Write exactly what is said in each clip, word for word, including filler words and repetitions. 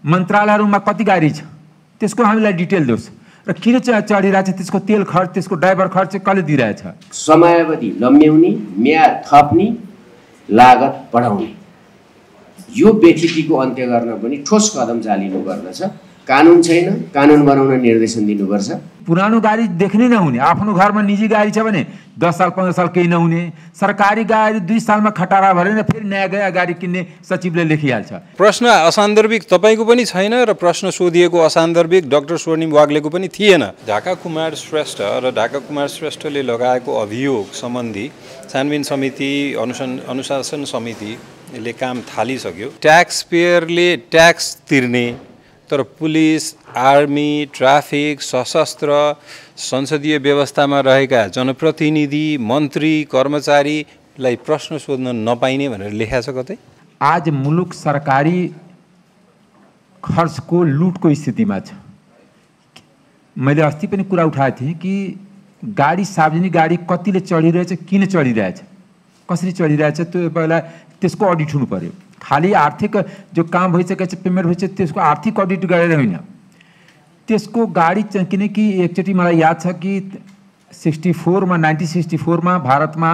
मन्त्रालयहरूमा कति गाडी छ त्यसको हामीलाई डिटेल दियोस् र किन चढिरहेछ, त्यसको तेल खर्च, त्यसको ड्राइभर खर्च कसले दिइरहेछ। समयावधि लम्ब्याउने, म्याद थप्ने, लागत बढाउने, यो बेथितिको अन्त्य गर्न पनि ठोस कदम चालिनुपर्ने छ। कानुन छैन, कानुन बनाउन निर्देशन दिनुपर्छ। पुरानो गाडी देख्नै नहुने, आफ्नो घरमा निजी गाडी छ भने दस साल पन्ध्र साल केही नहुने, सरकारी गाडी दुई सालमा खटारा भरेर फेरि नयाँ गाडी किन्ने सचिवले लेखिहाल्छ। प्रश्न असान्दर्भिक तपाईँको पनि छैन र प्रश्न सोधिएको असान्दर्भिक डाक्टर स्वर्णिम वाग्लेको पनि थिएन। ढाका कुमार श्रेष्ठ र ढाका कुमार श्रेष्ठले लगाएको अभियोग सम्बन्धी छानबिन समिति, अनुशासन समितिले काम थालिसक्यो। ट्याक्स पेयरले ट्याक्स तिर्ने तर पुलिस, आर्मी, ट्राफिक, सशस्त्र, संसदीय व्यवस्थामा रहेका जनप्रतिनिधि, मन्त्री, कर्मचारीलाई प्रश्न सोध्न नपाइने भनेर लेखा छ कतै। आज मुलुक सरकारी खर्चको लुटको स्थितिमा छ। मैले अस्ति पनि कुरा उठाएको थिएँ कि गाडी, सार्वजनिक गाडी कतिले चढिरहेछ, किन चढिरहेछ, कसरी चढिरहेछ, त्यो पहिला त्यसको अडिट हुनु पर्यो। खाली आर्थिक जो काम भइसकेको छ, पेमेन्ट भइसक्यो, त्यसको आर्थिक अडिट गरेर होइन, त्यसको गाडी किनकि एकचोटि मलाई याद छ कि सिक्सटी फोरमा नाइन्टिन सिक्सटी फोरमा भारतमा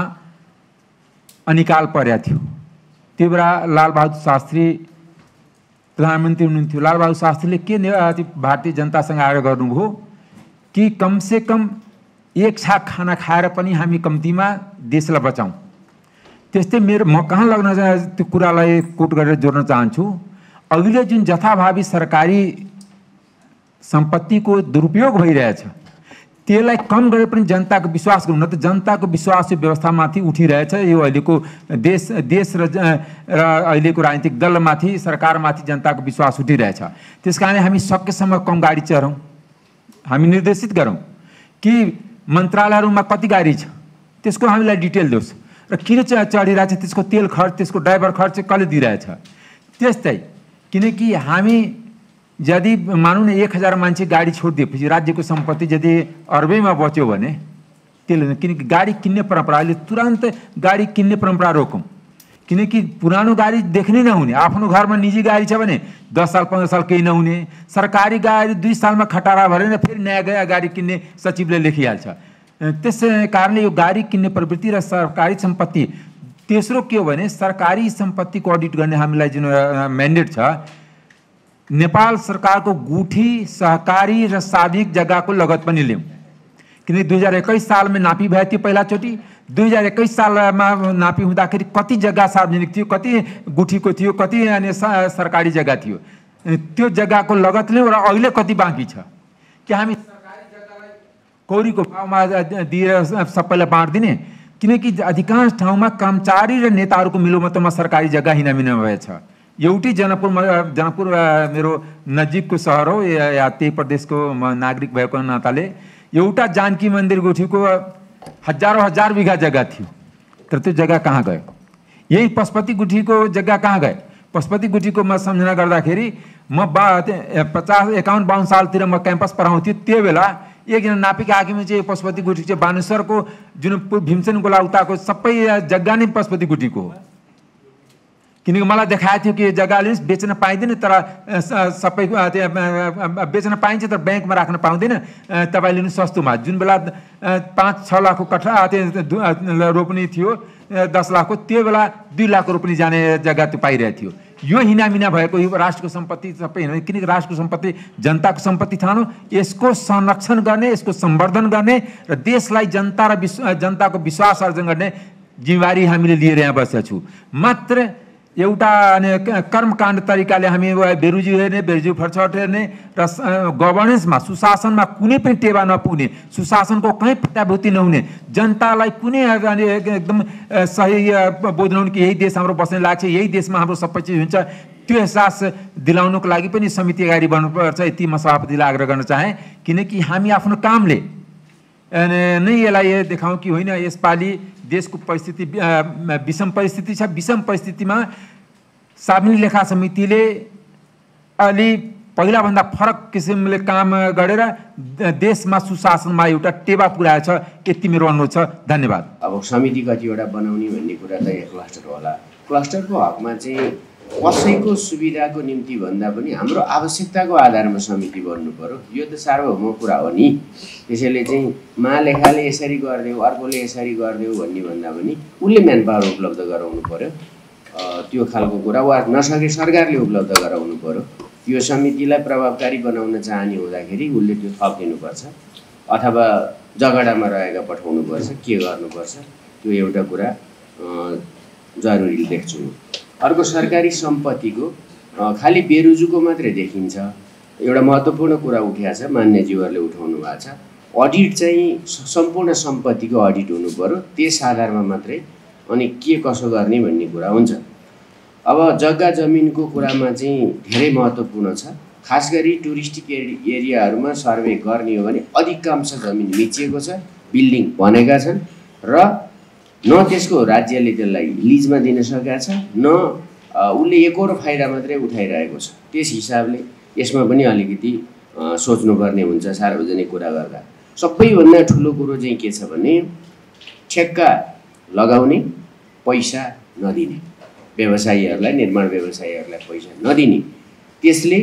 अनिकाल परेको थियो। त्यो बेला लालबहादुर शास्त्री प्रधानमन्त्री हुनुहुन्थ्यो। लालबहादुर शास्त्रीले के भारतीय जनतासँग आग्रह गर्नुभयो कि कमसे कम एक छाक खाना खाएर पनि हामी कम्तीमा देशलाई बचाउँ। त्यस्तै मेरो म कहाँ लग्न त्यो कुरालाई कोट गरेर जोड्न चाहन्छु। अहिले जुन जथाभावी सरकारी सम्पत्तिको दुरुपयोग भइरहेछ त्यसलाई कम गरेर पनि जनताको विश्वास गर्नु, न त जनताको विश्वास व्यवस्थामाथि उठिरहेछ। यो अहिलेको देश देश र र अहिलेको राजनीतिक दलमाथि, सरकारमाथि जनताको विश्वास उठिरहेछ। त्यस कारण हामी सकेसम्म कम गाडी चढाउँ, हामी निर्देशित गरौँ कि मन्त्रालयहरूमा कति गाडी छ त्यसको हामीलाई डिटेल दियोस् र किन चढिरहेछ, त्यसको तेल खर्च, त्यसको ड्राइभर खर्च कसले दिइरहेछ। त्यस्तै किनकि हामी यदि मानौँ न एक हजार मान्छे गाडी छोडिदिएपछि राज्यको सम्पत्ति यदि अर्बैमा बच्यो भने त्यसले, किनकि गाडी किन्ने परम्परा, अहिले तुरन्त गाडी किन्ने परम्परा रोकौँ। किनकि पुरानो गाडी देख्नै नहुने, आफ्नो घरमा निजी गाडी छ भने दस साल पन्ध्र साल केही नहुने, सरकारी गाडी दुई सालमा खटारा भरेर फेरि नयाँ गाडी किन्ने सचिवले लेखिहाल्छ। त्यस कारणले यो गाडी किन्ने प्रवृत्ति र सरकारी सम्पत्ति। तेस्रो के हो भने सरकारी सम्पत्तिको अडिट गर्ने हामीलाई जुन म्यान्डेट छ, नेपाल सरकारको गुठी, सहकारी र सार्वजनिक जग्गाको लगत पनि ल्याउँ। किनकि दुई हजार एक्काइस सालमा नापी भएको थियो पहिलाचोटि। दुई हजार एक्काइस सालमा नापी हुँदाखेरि कति जग्गा सार्वजनिक थियो, कति गुठीको थियो, कति अनि सरकारी जग्गा थियो, त्यो जग्गाको लगत ल्याउँ र अहिले कति बाँकी छ कि हामी सरकारी जग्गालाई कौरीको भावमा दिएर सबैलाई बाँडिदिने। किनकि अधिकांश ठाउँमा कर्मचारी र नेताहरूको मिलोमतोमा सरकारी जग्गा हिनामिना भएछ। एउटै जनकपुरमा, जनकपुर मेरो नजिकको सहर हो या त्यही प्रदेशको नागरिक भएको नाताले एउटा जानकी मन्दिर गुठीको हजारौँ हजार बिघा जग्गा थियो, तर त्यो जग्गा कहाँ गयो। यही पशुपति गुठीको जग्गा कहाँ गयो। पशुपति गुठीको म सम्झना गर्दाखेरि म बा पचास एकाउन्न बाउन्न सालतिर म क्याम्पस पढाउँथेँ। त्यो बेला एकजना नापिका हाकिमले चाहिँ पशुपति गुठी चाहिँ बानेश्वरको जुन भीमसेन गोला उताको सबै जग्गा नै पशुपति गुठीको हो। किनकि मलाई देखाएको थियो कि जग्गाले बेच्न पाइँदैन, तर सबै बेच्न पाइन्छ तर ब्याङ्कमा राख्न पाउँदैन, तपाईँ लिनु सस्तोमा। जुन बेला पाँच छ लाखको कट्ठा रोप्ने थियो, दस लाखको, त्यो बेला दुई लाखको रोप्ने जाने जग्गा त्यो पाइरहेको थियो। यो हिनामिना भएको यो राष्ट्रको सम्पत्ति सबै होइन, किनकि राष्ट्रको सम्पत्ति जनताको सम्पत्ति ठानो, यसको संरक्षण गर्ने, यसको सम्वर्धन गर्ने र देशलाई जनता र विश्व जनताको विश्वास अर्जन गर्ने जिम्मेवारी हामीले लिएर यहाँ बसेका छौँ। मात्र एउटा कर्मकाण्ड तरिकाले हामी बेरुजी हेर्ने, बेरुजी फर्छट हेर्ने र गभर्नेन्समा, सुशासनमा कुनै पनि टेवा नपुग्ने, सुशासनको कहीँ प्रत्याभूति नहुने, जनतालाई कुनै एकदम सही बोधलाउनु कि यही देश हाम्रो बस्ने लाग्छ, यही देशमा हाम्रो सबै चिज हुन्छ, त्यो एहसास दिलाउनुको लागि पनि समिति अगाडि बढ्नुपर्छ। यति म सभापतिलाई आग्रह गर्न चाहेँ। किनकि हामी आफ्नो कामले नै यसलाई देखाउँ कि होइन यसपालि देशको परिस्थिति विषम परिस्थिति छ। विषम परिस्थितिमा सार्वजनिक लेखा समितिले अलि पहिलाभन्दा फरक किसिमले काम गरेर देशमा सुशासनमा एउटा टेवा पुर्याएछ। यति मेरो अनुरोध छ। धन्यवाद। अब समिति कतिवटा बनाउने भन्ने कुरा त यहाँ क्लस्टर होला। क्लस्टरको हकमा चाहिँ कसैको सुविधाको निम्ति भन्दा पनि हाम्रो आवश्यकताको आधारमा समिति बन्नु पर्यो। यो त सार्वभौम कुरा हो नि। त्यसैले चाहिँ महालेखाले यसरी गरिदेऊ, अर्कोले यसरी गरिदेऊ भन्ने भन्दा पनि उसले म्यान पावर उपलब्ध गराउनु पर्यो। त्यो खालको कुरा वा नसके सरकारले उपलब्ध गराउनु पर्यो। यो समितिलाई प्रभावकारी बनाउन चाहने हुँदाखेरि उसले त्यो थपिदिनुपर्छ अथवा जगडामा रहेका पठाउनुपर्छ, के गर्नुपर्छ त्यो एउटा कुरा जरुरी देख्छु। अर्को सरकारी सम्पत्तिको खालि बेरुजुको मात्रै देखिन्छ। एउटा महत्त्वपूर्ण कुरा उठिएको छ, मान्यज्यूहरूले उठाउनु भएको छ, अडिट चाहिँ सम्पूर्ण सम्पत्तिको अडिट हुनु पर्यो, त्यस आधारमा मात्रै अनि के कसो गर्ने भन्ने कुरा हुन्छ। अब जग्गा जमिनको कुरामा चाहिँ धेरै महत्त्वपूर्ण छ। खास गरी टुरिस्टिक एरियाहरूमा सर्वे गर्ने हो भने अधिकांश जमिन मिचिएको छ, बिल्डिङ बनेका छन् र न त्यसको राज्यले त्यसलाई लिजमा दिन सकेका छ, न उसले एकरो फाइदा मात्रै उठाइरहेको छ। त्यस हिसाबले यसमा पनि अलिकति सोच्नुपर्ने हुन्छ सार्वजनिक कुरा गर्दा। सबैभन्दा ठुलो कुरो चाहिँ के छ भने ठेक्का लगाउने, पैसा नदिने, व्यवसायीहरूलाई, निर्माण व्यवसायीहरूलाई पैसा नदिने, त्यसले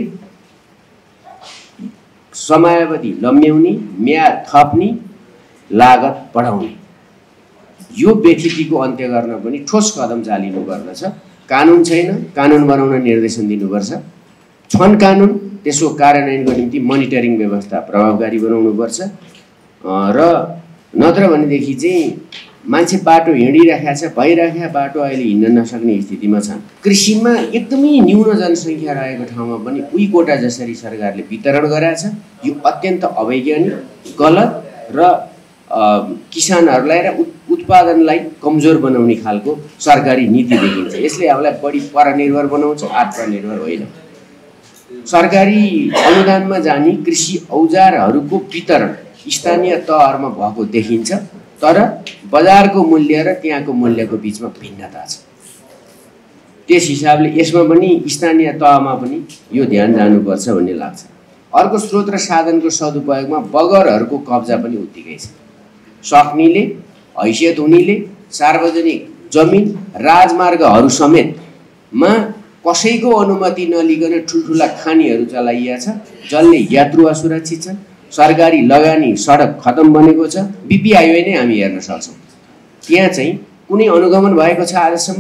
समयावधि लम्ब्याउने, म्याद थप्ने, लागत बढाउने, यो व्यथितिको अन्त्य गर्न पनि ठोस कदम चालिनु पर्दछ। कानुन छैन, कानुन बनाउन निर्देशन दिनुपर्छ। छन् कानुन, त्यसको कार्यान्वयनको निम्ति मोनिटरिङ व्यवस्था प्रभावकारी बनाउनुपर्छ र नत्र भनेदेखि चाहिँ मान्छे बाटो हिँडिरहेको छ, भइरहेको बाटो अहिले हिँड्न नसक्ने स्थितिमा छन्। कृषिमा एकदमै न्यून जनसङ्ख्या रहेको ठाउँमा पनि उही कोटा जसरी सरकारले वितरण गराएको छ, यो अत्यन्त अवैज्ञानिक, गलत र किसानहरूलाई र उत्पादनलाई कमजोर बनाउने खालको सरकारी नीति देखिन्छ। यसले हामीलाई बढी परनिर्भर बनाउँछ, आत्मनिर्भर होइन। सरकारी अनुदानमा जाने कृषि औजारहरूको वितरण स्थानीय तहहरूमा भएको देखिन्छ, तर बजारको मूल्य र त्यहाँको मूल्यको बिचमा भिन्नता छ। त्यस हिसाबले यसमा पनि स्थानीय तहमा पनि यो ध्यान जानुपर्छ भन्ने लाग्छ। अर्को स्रोत र साधनको सदुपयोगमा बगरहरूको कब्जा पनि उत्तिकै छ। सक्नेले, हैसियत हुनेले सार्वजनिक जमिन, राजमार्गहरू समेतमा कसैको अनुमति नलिकन ठुल्ठुला खानीहरू चलाइएको छ, जसले यात्रु असुरक्षित छन्। सरकारी लगानी सडक खतम बनेको छ, बिपी हाइवे नै हामी हेर्न सक्छौँ। त्यहाँ चाहिँ कुनै अनुगमन भएको छ आजसम्म?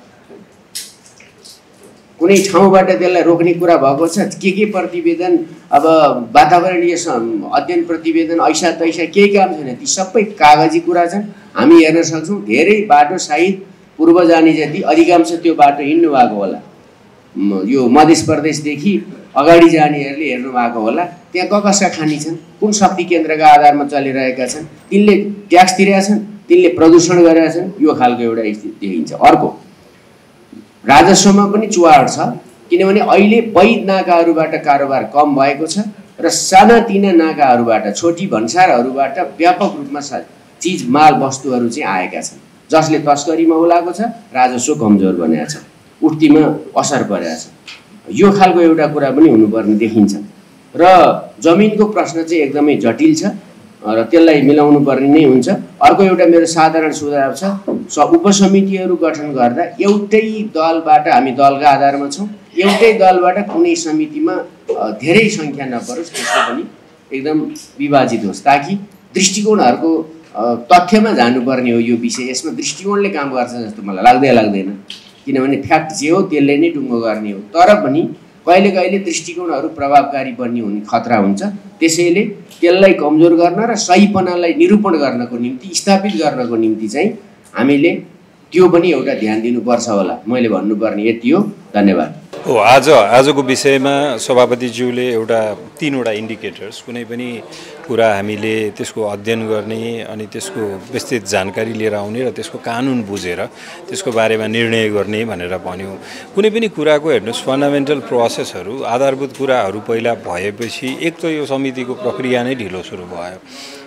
कुनै ठाउँबाट त्यसलाई रोक्ने कुरा भएको छ? के के प्रतिवेदन, अब वातावरणीय अध्ययन प्रतिवेदन, ऐसा तैसा केही काम छैन। ती सबै कागजी कुरा छन्, हामी हेर्न सक्छौँ। धेरै बाटो सायद पूर्व जाने जति अधिकांश त्यो बाटो हिँड्नु भएको होला। यो मध्य प्रदेशदेखि अगाडि जानेहरूले हेर्नु भएको होला। त्यहाँ क कसका खानी छन्, कुन शक्ति केन्द्रका आधारमा चलिरहेका छन्, तिनले ट्याक्स तिरेका छन्, तिनले प्रदूषण गरेका छन्, यो खालको एउटा स्थिति देखिन्छ। अर्को राजस्वमा पनि चुहाड छ, किनभने अहिले वैध नाकाहरूबाट कारोबार कम भएको छ र सानातिना नाकाहरूबाट, छोटी भन्सारहरूबाट व्यापक रूपमा चिज माल वस्तुहरू चाहिँ आएका छन्, जसले तस्करीमा उलाएको छ, राजस्व कमजोर बनेको छ, उठ्तीमा असर परेको छ। यो खालको एउटा कुरा पनि हुनुपर्ने देखिन्छ। र जमिनको प्रश्न चाहिँ एकदमै जटिल छ र त्यसलाई मिलाउनु पर्ने नै हुन्छ। अर्को एउटा मेरो साधारण सुझाव छ, स उपसमितिहरू गठन गर्दा एउटै दलबाट, हामी दलका आधारमा छौँ, एउटै दलबाट कुनै समितिमा धेरै सङ्ख्या नपरोस्, त्यसको पनि एकदम विभाजित होस्, ताकि दृष्टिकोणहरूको तथ्यमा जानुपर्ने हो यो विषय। यसमा दृष्टिकोणले काम गर्छ जस्तो मलाई लाग्दै लाग्दैन, किनभने फ्याक्ट जे हो त्यसले नै टुङ्गो गर्ने हो। तर पनि कहिले कहिले दृष्टिकोणहरू प्रभावकारी बन्ने हुने खतरा हुन्छ। त्यसैले त्यसलाई कमजोर गर्न र सहीपनालाई निरूपण गर्नको निम्ति, स्थापित गर्नको निम्ति चाहिँ हामीले त्यो पनि एउटा ध्यान दिनुपर्छ होला। मैले भन्नुपर्ने यति हो। धन्यवाद। हो, आज आजको विषयमा सभापतिज्यूले एउटा तीनवटा इन्डिकेटर्स, कुनै पनि कुरा हामीले त्यसको अध्ययन गर्ने अनि त्यसको विस्तृत जानकारी लिएर आउने र त्यसको कानुन बुझेर त्यसको बारेमा निर्णय गर्ने भनेर भन्यो। कुनै पनि कुराको हेर्नुहोस्, फन्डामेन्टल प्रोसेसहरू, आधारभूत कुराहरू पहिला भएपछि एक त यो समितिको प्रक्रिया नै ढिलो सुरु भयो।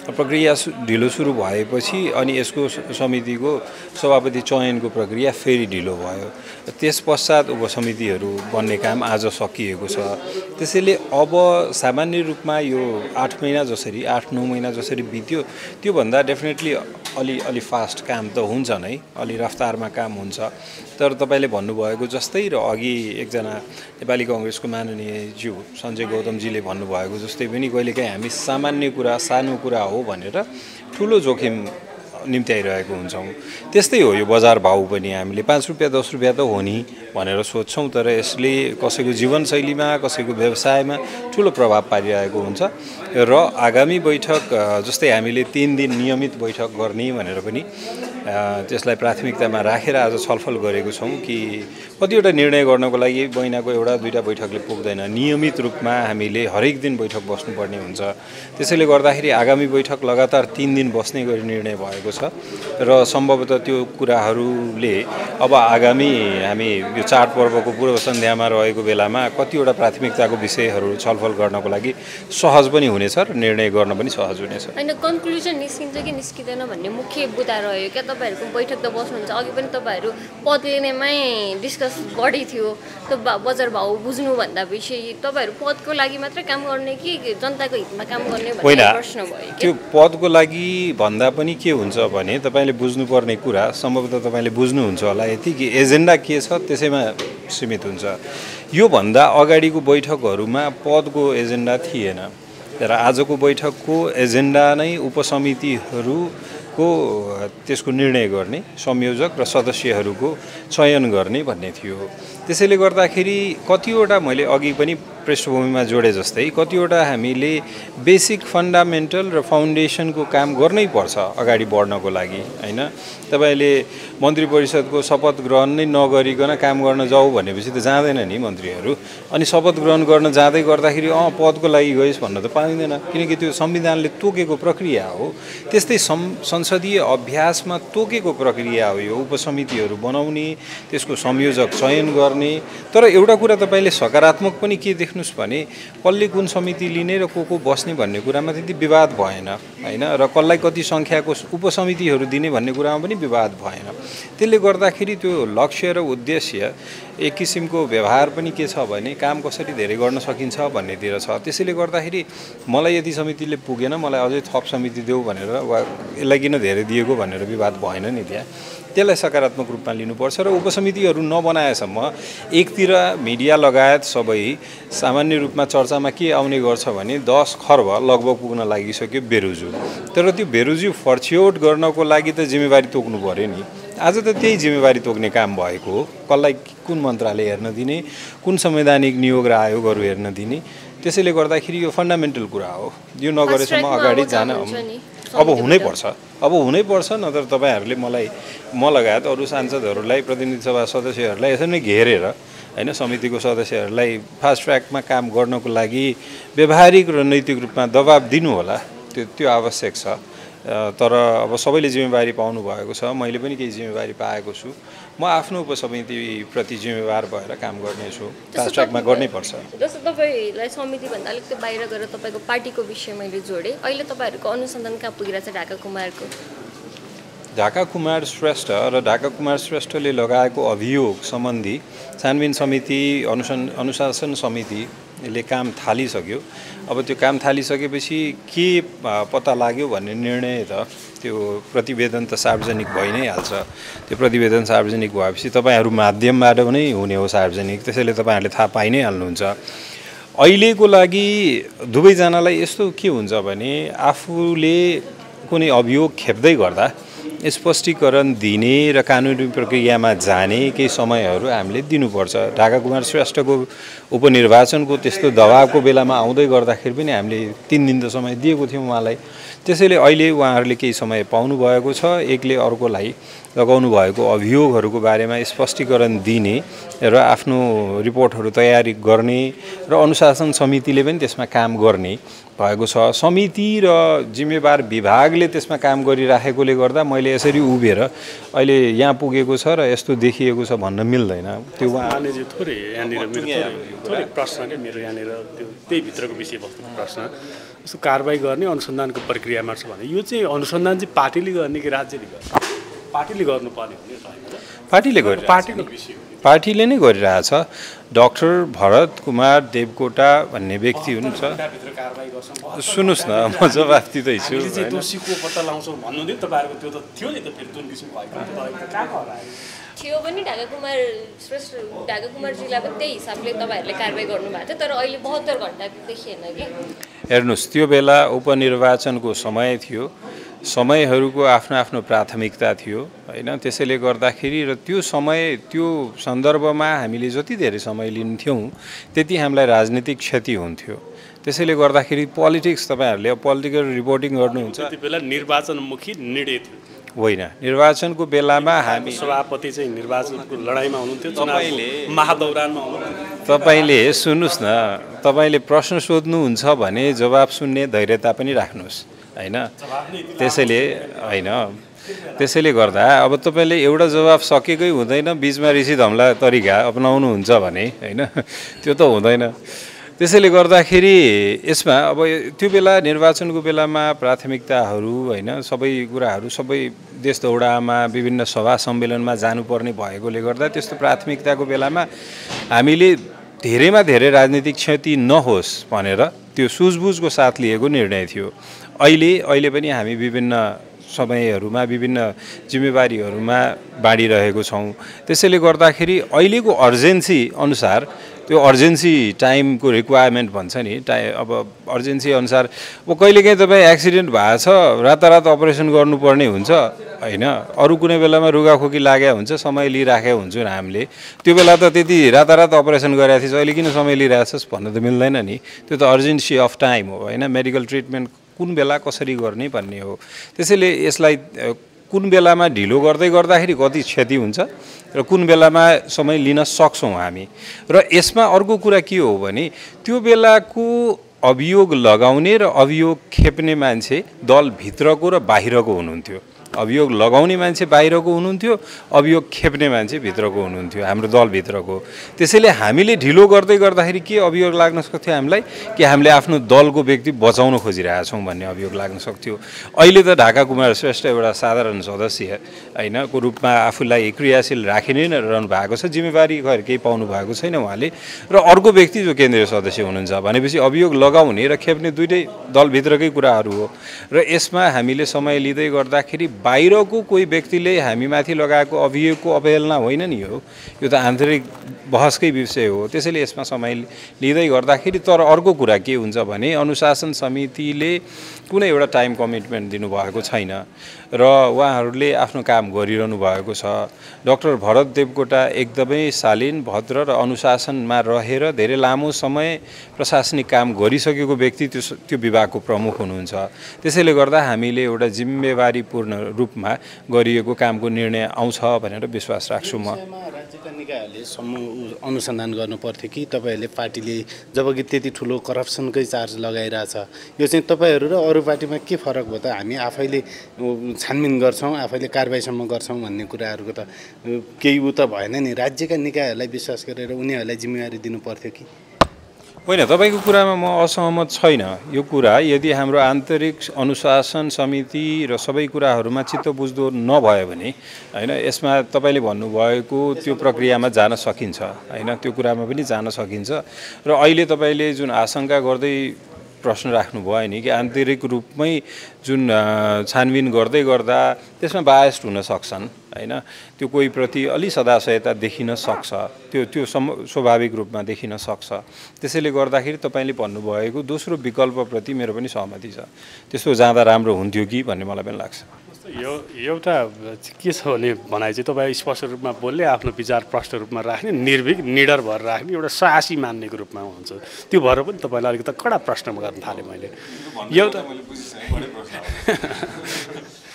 प्रक्रिया ढिलो सुरु भएपछि अनि यसको समितिको सभापति चयनको प्रक्रिया फेरि ढिलो भयो। त्यस पश्चात उपसमितिहरू बन्ने काम आज सकिएको छ। त्यसैले अब सामान्य रूपमा यो आठ महिना जसरी आठ नौ महिना जसरी बित्यो त्योभन्दा डेफिनेटली अलि अलि फास्ट काम त हुन्छ नै, अलि रफ्तारमा काम हुन्छ। तर तपाईँले भन्नुभएको जस्तै र अघि एकजना नेपाली कङ्ग्रेसको माननीय ज्यू सञ्जय गौतमजीले भन्नुभएको जस्तै पनि कहिलेकाहीँ हामी सामान्य कुरा सानो कुरा हो भनेर ठुलो जोखिम निम्त्याइरहेको हुन्छौँ। त्यस्तै हो यो बजार भाउ पनि, हामीले पाँच रुपियाँ दस रुपियाँ त हो नि भनेर सोध्छौँ, तर यसले कसैको जीवनशैलीमा कसैको व्यवसायमा ठुलो प्रभाव पारिरहेको हुन्छ। र आगामी बैठक जस्तै हामीले तीन दिन नियमित बैठक गर्ने भनेर पनि त्यसलाई प्राथमिकतामा राखेर आज छलफल गरेको छौँ कि कतिवटा निर्णय गर्नको लागि महिनाको एउटा दुईवटा बैठकले पुग्दैन, नियमित रूपमा हामीले हरेक दिन बैठक बस्नुपर्ने हुन्छ। त्यसैले गर्दाखेरि आगामी बैठक लगातार तीन दिन बस्ने गरी निर्णय भएको छ र सम्भवतः त्यो कुराहरूले अब आगामी हामी यो चाडपर्वको पूर्व सन्ध्यामा रहेको बेलामा कतिवटा प्राथमिकताको विषयहरू छलफल गर्नको लागि सहज पनि हुनेछ र निर्णय गर्न पनि सहज हुनेछ। होइन, कन्क्लुजन निस्किन्छ कि निस्किँदैन भन्ने मुख्य बुदा रह्यो क्या। तपाईँहरूको बैठक त बस्नुहुन्छ, अघि पनि तपाईँहरू पद लिनेमै डिस्कस बढी थियो, त्यो बजार भाउ बुझ्नुभन्दा पछि तपाईँहरू पदको लागि मात्रै काम गर्ने कि जनताको हितमा काम गर्ने भन्ने प्रश्न भयो। त्यो पदको लागि भन्दा पनि के हुन्छ भने तपाईँले बुझ्नुपर्ने कुरा सम्भवतः तपाईँले बुझ्नुहुन्छ होला यति कि एजेन्डा के छ त्यसैमा सीमित हुन्छ। योभन्दा अगाडिको बैठकहरूमा पदको एजेन्डा थिएन, तर आजको बैठकको एजेन्डा नै उपसमितिहरूको त्यसको निर्णय गर्ने, संयोजक र सदस्यहरूको चयन गर्ने भन्ने थियो। त्यसैले गर्दाखेरि कतिवटा मैले अघि पनि पृष्ठभूमिमा जोडे जस्तै कतिवटा हामीले बेसिक फन्डामेन्टल र फाउन्डेसनको काम गर्नै पर्छ अगाडि बढ्नको लागि, होइन। तपाईँले मन्त्री परिषदको शपथ ग्रहण नै नगरिकन काम गर्न जाऊ भनेपछि त जाँदैन नि मन्त्रीहरू। अनि शपथ ग्रहण गर्न जाँदै गर्दाखेरि अँ पदको लागि गइस् भन्न त पाइँदैन, किनकि त्यो संविधानले तोकेको प्रक्रिया हो। त्यस्तै सं संसदीय अभ्यासमा तोकेको प्रक्रिया हो यो उपसमितिहरू बनाउने, त्यसको संयोजक चयन गर्ने। तर एउटा कुरा तपाईँले सकारात्मक पनि के देख्नुहोस् भने कसले कुन समिति लिने र को को बस्ने भन्ने कुरामा त्यति विवाद भएन, होइन। र कसलाई कति सङ्ख्याको उपसमितिहरू दिने भन्ने कुरामा पनि विवाद भएन। त्यसले गर्दाखेरि त्यो लक्ष्य र उद्देश्य एक किसिमको व्यवहार पनि के छ भने काम कसरी धेरै गर्न सकिन्छ भन्नेतिर छ। त्यसैले गर्दाखेरि मलाई यदि समितिले पुगेन मलाई अझै थप समिति देऊ भनेर वा यसलाई किन धेरै दिएको भनेर विवाद भएन नि त्यहाँ। त्यसलाई सकारात्मक रूपमा लिनुपर्छ र उपसमितिहरू नबनाएसम्म एकतिर मिडिया लगायत सबै सामान्य रूपमा चर्चामा के आउने गर्छ भने दस खर्ब लगभग पुग्न लागिसक्यो बेरोजु। तर त्यो बेरोजु फर्छ्यौट गर्नको लागि त जिम्मेवारी तोक्नु पर्यो नि। आज त त्यही जिम्मेवारी तोक्ने काम भएको हो, कसलाई कुन मन्त्रालय हेर्न दिने, कुन संवैधानिक नियोग र आयोगहरू हेर्न दिने। त्यसैले गर्दाखेरि यो फन्डामेन्टल कुरा हो, यो नगरेसम्म अगाडि जान अब हुनैपर्छ अब हुनैपर्छ नत्र तपाईँहरूले मलाई म लगायत अरू सांसदहरूलाई प्रतिनिधि सभा सदस्यहरूलाई यसरी नै घेरेर, होइन, समितिको सदस्यहरूलाई फास्ट ट्र्याकमा काम गर्नको लागि व्यावहारिक र नैतिक रूपमा दबाब दिनु होला, त्यो त्यो आवश्यक छ। तर अब सबैले जिम्मेवारी पाउनु भएको छ, मैले पनि केही जिम्मेवारी पाएको छु। म आफ्नो उपसमितिप्रति जिम्मेवार भएर काम गर्नेछु, फास्ट ट्र्याकमा गर्नै पर्छ। जस्तो तपाईँलाई समितिभन्दा अलिकति बाहिर गएर तपाईँको पार्टीको विषय मैले जोडेँ, अहिले तपाईँहरूको अनुसन्धान कहाँ पुगिरहेछ ढाका कुमारको? ढाका कुमार श्रेष्ठ र ढाका कुमार श्रेष्ठले लगाएको अभियोग सम्बन्धी छानबिन समिति, अनुसन अनुशासन समितिले काम थालिसक्यो। अब त्यो काम थालिसकेपछि के पत्ता लाग्यो भन्ने निर्णय त त्यो प्रतिवेदन त सार्वजनिक भइ नै हाल्छ। त्यो प्रतिवेदन सार्वजनिक भएपछि तपाईँहरू माध्यमबाट नै हुने हो सार्वजनिक, त्यसैले तपाईँहरूले थाहा पाइ नै हाल्नुहुन्छ। अहिलेको लागि दुवैजनालाई यस्तो के हुन्छ भने आफूले कुनै अभियोग खेप्दै गर्दा स्पष्टीकरण दिने र कानुनी प्रक्रियामा जाने केही समयहरू हामीले दिनुपर्छ। ढाका कुमार श्रेष्ठको उपनिर्वाचनको त्यस्तो दबावको बेलामा आउँदै गर्दाखेरि पनि हामीले तिन दिन त समय दिएको थियौँ उहाँलाई। त्यसैले अहिले उहाँहरूले केही समय पाउनुभएको छ, एकले अर्कोलाई लगाउनु भएको अभियोगहरूको बारेमा स्पष्टीकरण दिने र आफ्नो रिपोर्टहरू तयारी गर्ने र अनुशासन समितिले पनि त्यसमा काम गर्ने भएको छ। समिति र जिम्मेवार विभागले त्यसमा काम गरिराखेकोले गर्दा मैले यसरी उभिएर अहिले यहाँ पुगेको छ र यस्तो देखिएको छ भन्न मिल्दैन। त्यो उहाँले चाहिँ थोरै यहाँनिर मेरो थोरै प्रश्न के मेरो यहाँनिर त्यो त्यही भित्रको विषयवस्तुको प्रश्न यस्तो कारबाही गर्ने अनुसन्धानको प्रक्रियामा छ भने यो चाहिँ अनुसन्धान चाहिँ पार्टीले गर्ने कि राज्यले गर्ने? पार्टीले गर्नुपर्ने हो नि। पार्टीले गरिरहेछ, पार्टीको विषय पार्टीले नै गरिरहेछ। डाक्टर भरत कुमार देवकोटा भन्ने व्यक्ति हुनुहुन्छ। सुन्नुहोस् न, म जवाफ दिँदैछु। दोषीको पत्ता लगाउँछौँ भन्नुहुँदै तपाईँहरूको त्यो त थियो नि त फेरि जुन किसिमको भएको थियो पनि ढाका कुमार श्रेष्ठ ढाका कुमार जिल्ला पनि त्यही हिसाबले तपाईँहरूले कारबाही गर्नुभएको थियो, तर अहिले बहत्तर घन्टा देखिएन कि। हेर्नुहोस्, त्यो बेला उपनिर्वाचनको समय थियो, समयहरूको आफ्नो आफ्नो प्राथमिकता थियो होइन। त्यसैले गर्दाखेरि र त्यो समय त्यो सन्दर्भमा हामीले जति धेरै समय लिन्थ्यौँ त्यति हामीलाई राजनीतिक क्षति हुन्थ्यो। त्यसैले गर्दाखेरि पोलिटिक्स तपाईँहरूले पोलिटिकल रिपोर्टिङ गर्नुहुन्छ। त्यति बेला निर्वाचनमुखी निर्णय थियो होइन, निर्वाचनको बेलामा हामी सभापति चाहिँ निर्वाचनको लडाइँमा हुनुहुन्थ्यो, तपाईँले महादौरानमा हुनुहुन्थ्यो। तपाईँले सुन्नुहोस् न, तपाईँले प्रश्न सोध्नुहुन्छ भने जवाब सुन्ने धैर्यता पनि राख्नुहोस् होइन। त्यसैले होइन, त्यसैले गर्दा अब तपाईँले एउटा जवाब सकेकै हुँदैन, बिचमा ऋषि धमला तरिका अपनाउनुहुन्छ भने होइन, त्यो त हुँदैन। त्यसैले गर्दाखेरि यसमा अब त्यो बेला निर्वाचनको बेलामा प्राथमिकताहरू होइन, सबै कुराहरू सबै देश दौडामा विभिन्न सभा सम्मेलनमा जानुपर्ने भएकोले गर्दा त्यस्तो प्राथमिकताको बेलामा हामीले धेरैमा धेरै राजनीतिक क्षति नहोस् भनेर त्यो सुझबुझको साथ लिएको निर्णय थियो। अहिले अहिले पनि हामी विभिन्न समयहरूमा विभिन्न जिम्मेवारीहरूमा बाँडिरहेको छौँ। त्यसैले गर्दाखेरि अहिलेको अर्जेन्सी अनुसार त्यो अर्जेन्सी टाइमको रिक्वायरमेन्ट भन्छ नि, टाइ अब अर्जेन्सी अनुसार अब कहिलेकाहीँ तपाईँ एक्सिडेन्ट भएको छ रातारात अपरेसन गर्नुपर्ने हुन्छ होइन, अरू कुनै बेलामा रुगाखोकी लागेको हुन्छ समय लिइराखेको हुन्छौँ हामीले। त्यो बेला त त्यति रातारात अपरेसन गरेको थिएछ, अहिले किन समय लिइरहेको छस् भन्नु त मिल्दैन नि। त्यो त अर्जेन्सी अफ टाइम हो होइन, मेडिकल ट्रिटमेन्ट कुन बेला कसरी गर्ने भन्ने हो। त्यसैले यसलाई कुन बेलामा ढिलो गर्दै गर्दाखेरि कति क्षति हुन्छ र कुन बेलामा समय लिन सक्छौँ हामी। र यसमा अर्को कुरा के हो भने त्यो बेलाको अभियोग लगाउने र अभियोग खेप्ने मान्छे दलभित्रको र बाहिरको हुनुहुन्थ्यो। अभियोग लगाउने मान्छे बाहिरको हुनुहुन्थ्यो, अभियोग खेप्ने मान्छे भित्रको हुनुहुन्थ्यो, हाम्रो दलभित्रको। त्यसैले हामीले ढिलो गर्दै गर्दाखेरि के अभियोग लाग्न सक्थ्यो हामीलाई कि हामीले आफ्नो दलको व्यक्ति बचाउन खोजिरहेछौँ भन्ने अभियोग लाग्न सक्थ्यो। अहिले त ढाका कुमार श्रेष्ठ एउटा साधारण सदस्य होइन को रूपमा आफूलाई क्रियाशील राखि नै रहनु भएको छ, जिम्मेवारी खैर केही पाउनु भएको छैन उहाँले। र अर्को व्यक्ति जो केन्द्रीय सदस्य हुनुहुन्छ भनेपछि अभियोग लगाउने र खेप्ने दुइटै दलभित्रकै कुराहरू हो। र यसमा हामीले समय लिँदै गर्दाखेरि बाहिरको कोही व्यक्तिले हामीमाथि लगाएको अभियोगको अवहेलना होइन नि हो, यो त आन्तरिक बहसकै विषय हो। त्यसैले यसमा समय लिँदै गर्दाखेरि तर अर्को कुरा के हुन्छ भने अनुशासन समितिले कुनै एउटा टाइम कमिटमेन्ट दिनुभएको छैन र उहाँहरूले आफ्नो काम गरिरहनु भएको छ। डाक्टर भरत देवकोटा एकदमै शालीन भद्र र अनुशासनमा रहेर धेरै लामो समय प्रशासनिक काम गरिसकेको व्यक्ति त्यो त्यो विभागको प्रमुख हुनुहुन्छ। त्यसैले गर्दा हामीले एउटा जिम्मेवारीपूर्ण रूपमा गरिएको कामको निर्णय आउँछ भनेर विश्वास राख्छु म। राज्यका निकायहरूले समूह अनुसन्धान गर्नु पर्थ्यो कि तपाईँहरूले पार्टीले जबकि त्यति ठुलो करप्सनकै चार्ज लगाइरहेछ, यो चाहिँ तपाईँहरू र अरू पार्टीमा के फरक भयो त? हामी आफैले छानबिन गर्छौँ, आफैले कारबाहीसम्म गर्छौँ भन्ने कुराहरूको त केही उ त भएन नि। राज्यका निकायहरूलाई विश्वास गरेर उनीहरूलाई जिम्मेवारी दिनु पर्थ्यो कि होइन? तपाईँको कुरामा म असहमत छैन। यो कुरा यदि हाम्रो आन्तरिक अनुशासन समिति र सबै कुराहरूमा चित्त बुझ्दो नभयो भने होइन, यसमा तपाईँले भन्नुभएको त्यो प्रक्रियामा जान सकिन्छ होइन, त्यो कुरामा पनि जान सकिन्छ। र अहिले तपाईँले जुन आशंका गर्दै प्रश्न राख्नुभयो नि कि आन्तरिक रूपमै जुन छानबिन गर्दै गर्दा त्यसमा बायस्ड हुन सक्छन् होइन, त्यो कोही प्रति अलि सदाशयता देखिन सक्छ, त्यो त्यो सम स्वाभाविक रूपमा देखिन सक्छ। त्यसैले गर्दाखेरि तपाईँले भन्नुभएको दोस्रो विकल्पप्रति मेरो पनि सहमति छ। त्यस्तो जाँदा राम्रो हुन्थ्यो कि भन्ने मलाई पनि लाग्छ। यो एउटा के छ भने भनाइ चाहिँ तपाईँ स्पष्ट रूपमा बोल्ने, आफ्नो विचार प्रष्ट रूपमा राख्ने, निर्भीक निडर भएर राख्ने, एउटा साहसी मान्नेको रूपमा हुन्छ। त्यो भएर पनि तपाईँलाई अलिकति कडा प्रश्न गर्न थालेँ मैले। एउटा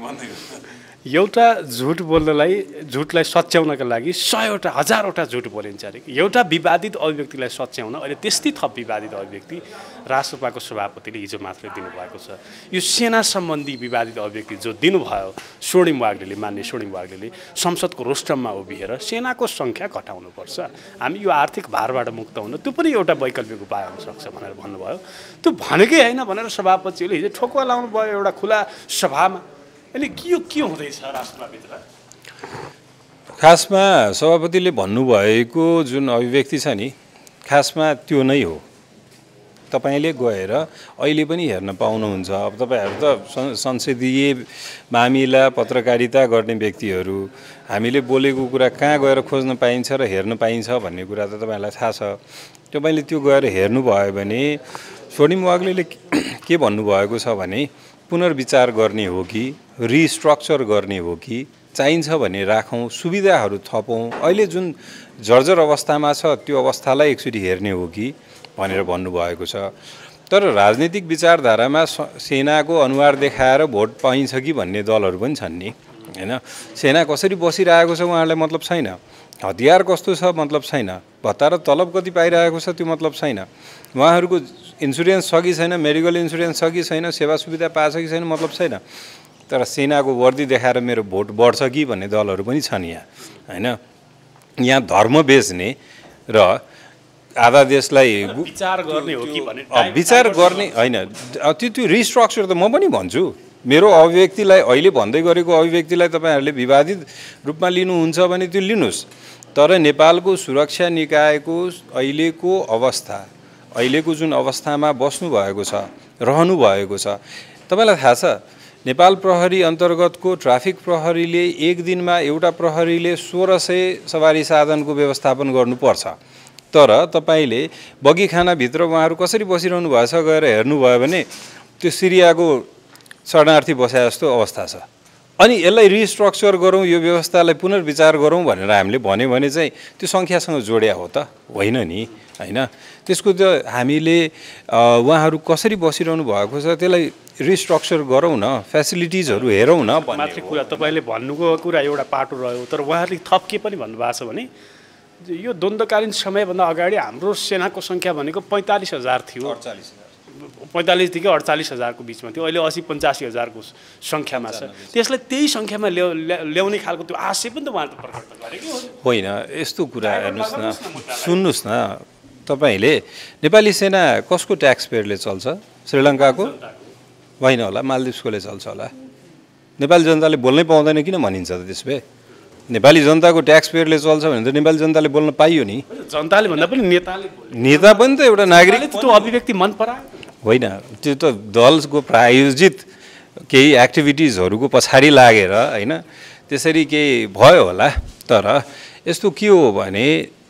एउटा झुट बोल्नलाई झुटलाई सच्याउनका लागि सयवटा हजारवटा झुट बोलिन्छ अरे। एउटा विवादित अभिव्यक्तिलाई सच्याउन अहिले त्यस्तै थप विवादित अभिव्यक्ति राष्ट्रसभाको सभापतिले हिजो मात्रै दिनुभएको छ। यो सेना सम्बन्धी विवादित अभिव्यक्ति जो दिनुभयो स्वर्णिम वाग्लेले, मान्य स्वर्णिम वाग्लेले संसदको रोस्टममा उभिएर सेनाको सङ्ख्या घटाउनुपर्छ, हामी यो आर्थिक भारबाट मुक्त हुन त्यो पनि एउटा वैकल्पिक उपाय हुनसक्छ भनेर भन्नुभयो। त्यो भनेकै होइन भनेर सभापतिले हिजो ठोकुवा लाउनु भयो एउटा खुला सभामा। अनि के यो के हुँदैछ राष्ट्रसभाभित्र? खासमा सभापतिले भन्नुभएको जुन अभिव्यक्ति छ नि, खासमा त्यो नै हो। तपाईँले गएर अहिले पनि हेर्न पाउनुहुन्छ। अब तपाईँहरू त संसदीय मामिला पत्रकारिता गर्ने व्यक्तिहरू, हामीले बोलेको कुरा कहाँ गएर खोज्न पाइन्छ र हेर्न पाइन्छ भन्ने कुरा त तपाईँहरूलाई थाहा छ। तपाईँले त्यो गएर हेर्नुभयो भने स्वर्णिम वाग्लेले के भन्नुभएको छ भने पुनर्विचार गर्ने हो कि रिस्ट्रक्चर गर्ने हो कि चाहिन्छ भने राखौँ, सुविधाहरू थपौँ, अहिले जुन जर्जर अवस्थामा छ त्यो अवस्थालाई एकचोटि हेर्ने हो कि भनेर भन्नुभएको छ। तर राजनीतिक विचारधारामा सेनाको अनुहार देखाएर भोट पाइन्छ कि भन्ने दलहरू पनि छन् नि, हैन? सेना कसरी बसिरहेको छ उहाँहरूलाई मतलब छैन, हतियार कस्तो छ मतलब छैन, भत्ता र तलब कति पाइरहेको छ त्यो मतलब छैन, उहाँहरूको इन्सुरेन्स छ कि छैन, मेडिकल इन्सुरेन्स छ कि छैन, सेवा सुविधा पाएछ कि छैन मतलब छैन। तर सेनाको वर्दी देखाएर मेरो भोट बढ्छ कि भन्ने दलहरू पनि छन् यहाँ, हैन? यहाँ धर्म बेच्ने र आधा देशलाई विचार गर्ने हो कि भने विचार गर्ने होइन, त्यो त्यो रिस्ट्रक्चर त म पनि भन्छु। मेरो अभिव्यक्तिलाई अहिले भन्दै गरेको अभिव्यक्तिलाई तपाईँहरूले विवादित रूपमा लिनुहुन्छ भने त्यो लिनुहोस्। तर नेपालको सुरक्षा निकायको अहिलेको अवस्था, अहिलेको जुन अवस्थामा बस्नु भएको छ, रहनु भएको छ, तपाईँलाई थाहा छ नेपाल प्रहरी अन्तर्गतको ट्राफिक प्रहरीले एक दिनमा एउटा प्रहरीले सोह्र सय सवारी साधनको व्यवस्थापन गर्नुपर्छ। तर तपाईँले बगीखानाभित्र उहाँहरू कसरी बसिरहनु भएछ गएर हेर्नुभयो भने त्यो सिरियाको शरणार्थी बसे जस्तो अवस्था छ। अनि यसलाई रिस्ट्रक्चर गरौँ, यो व्यवस्थालाई पुनर्विचार गरौँ भनेर हामीले भन्यो भने चाहिँ त्यो सङ्ख्यासँग जोड्या हो त होइन नि, हैन? त्यसको त हामीले उहाँहरू कसरी बसिरहनु भएको छ त्यसलाई रिस्ट्रक्चर गरौँ न, फेसिलिटिजहरू हेरौँ न मात्रै कुरा। तपाईँले भन्नुको कुरा एउटा पाटो रह्यो, तर उहाँहरूले थप के पनि भन्नुभएको छ भने यो द्वन्द्वकालीन समयभन्दा अगाडि हाम्रो सेनाको सङ्ख्या भनेको पैँतालिस हजार थियो, अडचालिस पैँतालिसदेखि अडचालिस हजारको बिचमा थियो, अहिले असी पचासी हजारको सङ्ख्यामा छ। त्यसलाई त्यही सङ्ख्यामा ल्याउ ल्याउने खालको त्यो आशय पनि त उहाँले प्रकट गरेकै होइन। यस्तो कुरा हेर्नुहोस् न, सुन्नुहोस् न, तपाईँले नेपाली सेना कसको ट्याक्स पेयरले चल्छ? श्रीलङ्काको होइन होला, मालदिप्सकोले चल्छ होला। नेपाली जनताले बोल्नै पाउँदैन किन भनिन्छ त? त्यसभए नेपाली जनताको ट्याक्स पेयरले चल्छ भने त नेपाली जनताले बोल्न पाइयो नि। जनताले भन्दा पनि नेताले नेता पनि त एउटा नागरिक त्यो अभिव्यक्ति मन परायो होइन। त्यो त दलको प्रायोजित केही एक्टिभिटिजहरूको पछाडि लागेर होइन त्यसरी केही भयो होला। तर यस्तो के हो भने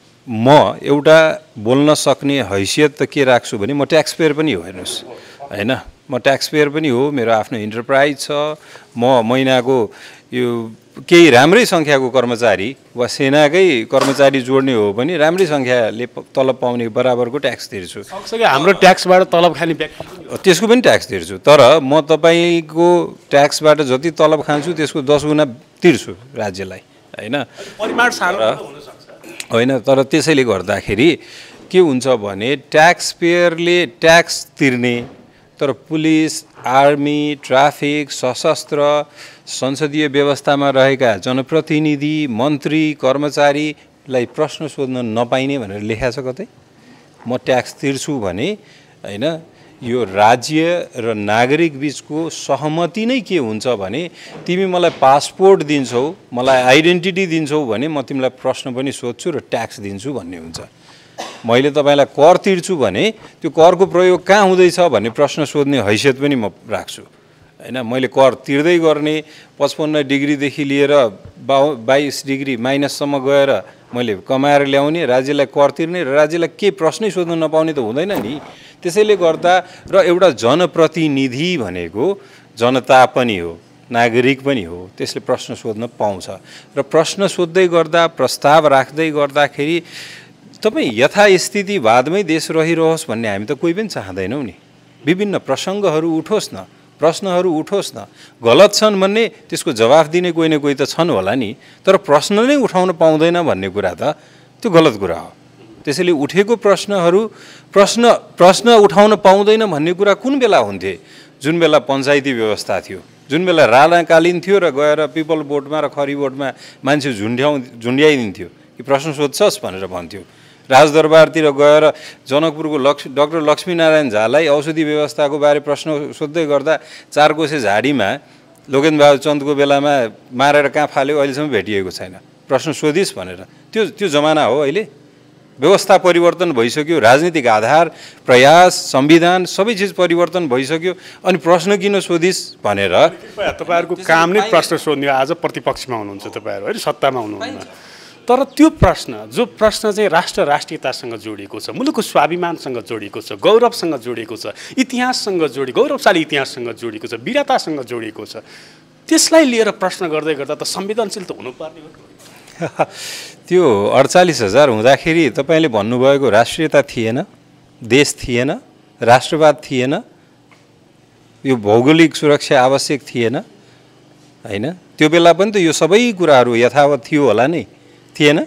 म एउटा बोल्न सक्ने हैसियत त के राख्छु भने म ट्याक्स पेयर पनि हो, हेर्नुहोस् होइन? म ट्याक्स पेयर पनि हो, मेरो आफ्नो इन्टरप्राइज छ, म महिनाको यो केही राम्रै सङ्ख्याको कर्मचारी वा सेनाकै कर्मचारी जोड्ने हो भने राम्रै सङ्ख्याले तलब पाउने बराबरको ट्याक्स तिर्छु। हाम्रो ट्याक्सबाट तलब खाने व्यक्ति त्यसको पनि ट्याक्स तिर्छु। तर म तपाईँको ट्याक्सबाट जति तलब खान्छु त्यसको दस गुणा तिर्छु राज्यलाई, होइन? परिमाण सानो होइन, तर त्यसैले गर्दाखेरि के हुन्छ भने ट्याक्स पेयरले ट्याक्स तिर्ने, तर पुलिस, आर्मी, ट्राफिक, सशस्त्र, संसदीय व्यवस्थामा रहेका जनप्रतिनिधि, मन्त्री, कर्मचारीलाई प्रश्न सोध्न नपाइने भनेर लेखा छ कतै? म ट्याक्स तिर्छु भने होइन, यो राज्य र नागरिक बीचको सहमति नै के हुन्छ भने तिमी मलाई पासपोर्ट दिन्छौ, मलाई आइडेन्टिटी दिन्छौ भने म तिमीलाई प्रश्न पनि सोध्छु र ट्याक्स दिन्छु भन्ने हुन्छ। मैले तपाईँलाई कर तिर्छु भने त्यो करको प्रयोग कहाँ हुँदैछ भन्ने प्रश्न सोध्ने हैसियत पनि म राख्छु, होइन? मैले कर तिर्दै गर्ने पचपन्न डिग्रीदेखि लिएर बाउ बाइस डिग्री माइनससम्म गएर मैले कमाएर ल्याउने, राज्यलाई कर तिर्ने र राज्यलाई केही प्रश्नै सोध्न नपाउने त हुँदैन नि। त्यसैले गर्दा र एउटा जनप्रतिनिधि भनेको जनता पनि हो, नागरिक पनि हो, त्यसले प्रश्न सोध्न पाउँछ। र प्रश्न सोध्दै गर्दा, प्रस्ताव राख्दै गर्दाखेरि तपाईँ यथास्थितिवादमै देश रहिरहोस् भन्ने हामी त कोही पनि चाहँदैनौँ नि। विभिन्न प्रसङ्गहरू उठोस् न, प्रश्नहरू उठोस् न। गलत छन् भन्ने त्यसको जवाफ दिने कोही न कोही त छन् होला नि, तर प्रश्न नै उठाउन पाउँदैन भन्ने कुरा त त्यो गलत कुरा हो। त्यसैले उठेको प्रश्नहरू प्रश्न प्रश्न उठाउन पाउँदैन भन्ने कुरा कुन बेला हुन्थे? जुन बेला पञ्चायती व्यवस्था थियो, जुन बेला राणाकालीन थियो र गएर पिपल बोटमा र खरी बोटमा मान्छे झुन्ड्याउ झुन्ड्याइदिन्थ्यो कि प्रश्न सोध्छस् भनेर भन्थ्यो। राजदरबारतिर गएर जनकपुरको लक्ष डाक्टर लक्ष्मीनारायण झालाई औषधि व्यवस्थाको बारे प्रश्न सोध्दै गर्दा चार कोसे झाडीमा लोकेन्द्रबहादुर चन्दको बेलामा मारेर कहाँ फाल्यो अहिलेसम्म भेटिएको छैन। प्रश्न सोधिस् भनेर त्यो त्यो जमाना हो। अहिले व्यवस्था परिवर्तन भइसक्यो, राजनीतिक आधार, प्रयास, संविधान सबै चिज परिवर्तन भइसक्यो, अनि प्रश्न किन सोधिस् भनेर तपाईँहरूको काम नै प्रश्न सोध्ने। आज प्रतिपक्षमा हुनुहुन्छ तपाईँहरू होइन, सत्तामा हुनुहुन्न, तर त्यो प्रश्न जो प्रश्न चाहिँ राष्ट्र राष्ट्रियतासँग जोडिएको छ, मुलुकको स्वाभिमानसँग जोडिएको छ, गौरवसँग जोडिएको छ, इतिहाससँग जोडी गौरवशाली इतिहाससँग जोडिएको छ, वीरतासँग जोडिएको छ, त्यसलाई लिएर प्रश्न गर्दै गर्दा त संवेदनशील त हुनुपर्ने हो। त्यो अडचालिस हजार हुँदाखेरि तपाईँले भन्नुभएको राष्ट्रियता थिएन, देश थिएन, राष्ट्रवाद थिएन, यो भौगोलिक सुरक्षा आवश्यक थिएन होइन? त्यो बेला पनि त यो सबै कुराहरू यथावत थियो होला नि, थिएन?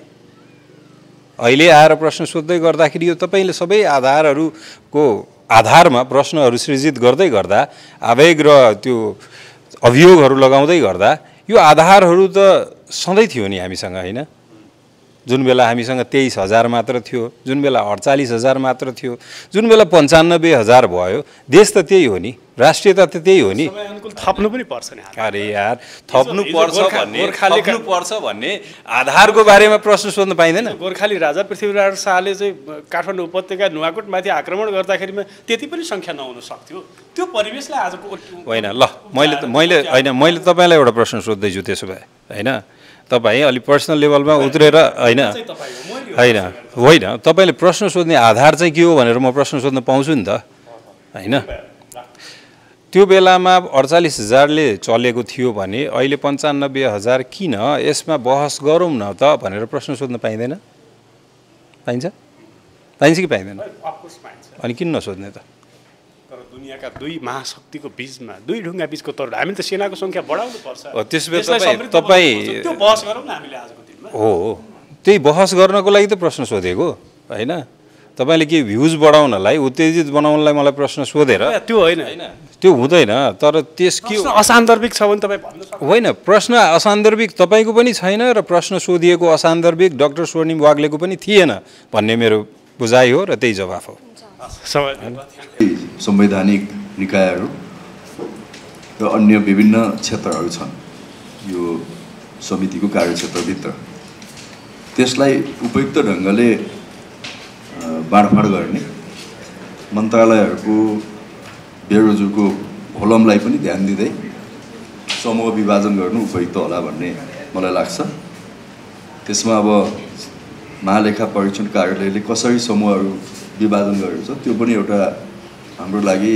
अहिले आएर प्रश्न सोध्दै गर्दाखेरि यो तपाईँले सबै आधारहरूको आधारमा प्रश्नहरू सृजित गर्दै गर्दा, आवेग र त्यो अभियोगहरू लगाउँदै गर्दा यो आधारहरू त सधैँ थियो नि हामीसँग होइन? जुन बेला हामीसँग तेइस हजार मात्र थियो, जुन बेला अडचालिस हजार मात्र थियो, जुन बेला पन्चानब्बे हजार भयो, देश त त्यही हो नि, राष्ट्रियता त त्यही हो नि। थप्नु पनि पर्छ नि। अरे यार थप्नु पर्छ भन्ने थप्नु पर्छ भन्ने आधारको बारेमा प्रश्न सोध्न पाइँदैन? गोर्खाली राजा पृथ्वीराज शाहले चाहिँ काठमाडौँ उपत्यका नुवाकोटमाथि आक्रमण गर्दाखेरिमा त्यति पनि सङ्ख्या नहुन सक्थ्यो। त्यो परिवेशलाई आजको होइन। ल मैले त मैले होइन मैले तपाईँलाई एउटा प्रश्न सोध्दैछु त्यसो भए होइन? तपाईँ अलिक पर्सनल लेभलमा उत्रेर होइन होइन होइन तपाईँले प्रश्न सोध्ने आधार चाहिँ के हो भनेर म प्रश्न सोध्न पाउँछु नि त होइन? त्यो बेलामा अडचालिस हजारले चलेको थियो भने अहिले पन्चानब्बे हजार किन, यसमा बहस गरौँ न त भनेर प्रश्न सोध्न पाइँदैन? पाइन्छ? पाइन्छ कि पाइँदैन? अनि किन नसोध्ने त? तर दुनियाँका दुई महाशक्तिको बिचमा दुई ढुङ्गा बिचको तर हामीले त सेनाको सङ्ख्या बढाउनु पर्छ। त्यसो भए तपाईँ तपाईँ त्यो बहस गरौँ न हामीले आजको दिनमा। हो त्यही बहस गर्नको लागि त प्रश्न सोधेको होइन? तपाईँले के भ्युज बढाउनलाई, उत्तेजित बनाउनलाई मलाई प्रश्न सोधेर त्यो होइन, त्यो हुँदैन। तर त्यस के असान्दर्भिक छ भने तपाईँ भन्नु सक्नुहुन्छ। होइन, प्रश्न असान्दर्भिक तपाईँको पनि छैन र प्रश्न सोधिएको असान्दर्भिक डाक्टर स्वर्णिम वाग्लेको पनि थिएन भन्ने मेरो बुझाइ हो र त्यही जवाफ हो। संवैधानिक निकायहरू र अन्य विभिन्न क्षेत्रहरू छन् यो समितिको कार्यक्षेत्रभित्र, त्यसलाई उपयुक्त ढङ्गले बाँडफाँड गर्ने, मन्त्रालयहरूको बेरोजगारको भोलमलाई पनि ध्यान दिँदै समूह विभाजन गर्नु उपयुक्त होला भन्ने मलाई लाग्छ। त्यसमा अब महालेखा परीक्षण कार्यालयले कसरी समूहहरू विभाजन गरेको छ त्यो पनि एउटा हाम्रो लागि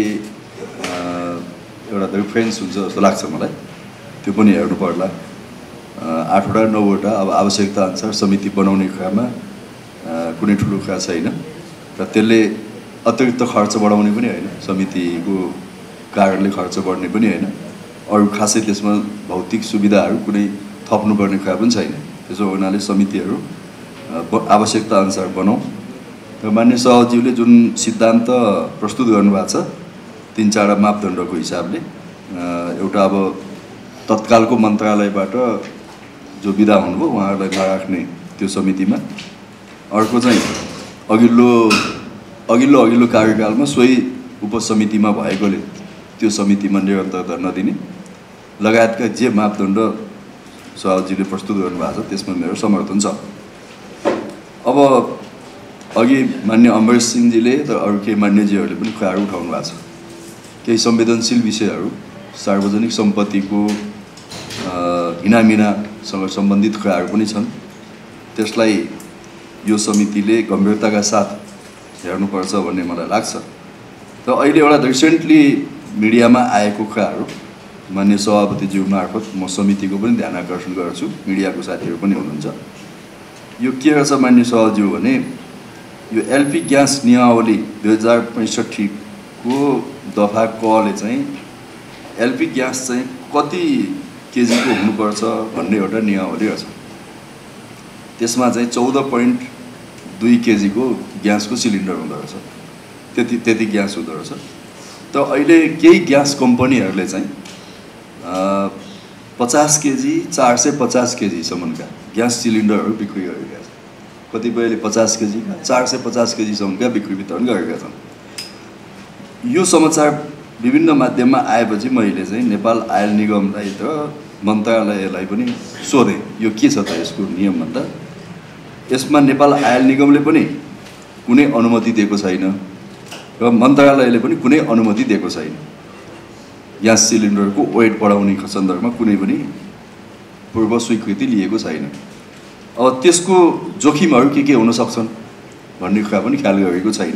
एउटा रेफरेन्स हुन्छ जस्तो लाग्छ मलाई। त्यो पनि हेर्नु पर्ला। आठवटा नौवटा अब आवश्यकता अनुसार समिति बनाउने कुरामा कुनै ठुलो कुरा छैन र त्यसले अतिरिक्त खर्च बढाउने पनि होइन, समितिको कारणले खर्च बढ्ने पनि होइन, अरू खासै त्यसमा भौतिक सुविधाहरू कुनै थप्नुपर्ने कुरा पनि छैन। त्यसो हुनाले समितिहरू आवश्यकता अनुसार बनाऊ र मान्य सभाज्यूले जुन सिद्धान्त प्रस्तुत गर्नुभएको छ तिन चारवटा मापदण्डको हिसाबले, एउटा अब तत्कालको मन्त्रालयबाट जो विदा हुनुभयो उहाँहरूलाई नराख्ने त्यो समितिमा, अर्को चाहिँ अघिल्लो अघिल्लो अघिल्लो कार्यकालमा सोही उपसमितिमा भएकोले त्यो समितिमा निरन्तरता नदिने लगायतका जे मापदण्ड सभाज्यूले प्रस्तुत गर्नुभएको छ त्यसमा मेरो समर्थन छ। अब अघि मान्य अमरेश सिंहजीले र अरू केही मान्यजीहरूले पनि कुराहरू उठाउनु भएको छ। केही संवेदनशील विषयहरू, सार्वजनिक सम्पत्तिको हिनामिनासँग सम्बन्धित कुराहरू पनि छन्, त्यसलाई यो समितिले गम्भीरताका साथ हेर्नुपर्छ भन्ने मलाई लाग्छ। र अहिले एउटा रिसेन्टली मिडियामा आएको कुराहरू मान्य सभापतिज्यू मार्फत म समितिको पनि ध्यान आकर्षण गर्छु, मिडियाको साथीहरू पनि हुनुहुन्छ। यो के रहेछ मान्य सभाज्यू भने यो एलपी ग्यास नियमावली दुई हजार पैँसठीको दफा कले चाहिँ एलपी ग्यास चाहिँ कति केजीको हुनुपर्छ भन्ने एउटा नियमावली छ। त्यसमा चाहिँ चौध पोइन्ट दुई केजीको ग्यासको सिलिन्डर हुँदो रहेछ, त्यति त्यति ग्यास हुँदो रहेछ। त अहिले केही ग्यास कम्पनीहरूले चाहिँ पचास केजी चार सय पचास केजीसम्मका ग्यास सिलिन्डरहरू बिक्री गरेका छन्। कतिपयले पचास केजी चार सय पचास केजीसम्मका बिक्री वितरण गरेका छन्। यो समाचार विभिन्न माध्यममा आएपछि मैले चाहिँ नेपाल आयल निगमलाई र मन्त्रालयलाई पनि सोधेँ, यो के छ त यसको नियम भन्दा। यसमा नेपाल आयल निगमले पनि कुनै अनुमति दिएको छैन र मन्त्रालयले पनि कुनै अनुमति दिएको छैन। ग्यास सिलिन्डरको वेट बढाउने सन्दर्भमा कुनै पनि पूर्व स्वीकृति लिएको छैन। अब त्यसको जोखिमहरू के के हुन सक्छन् भन्ने कुरा पनि ख्याल गरेको छैन।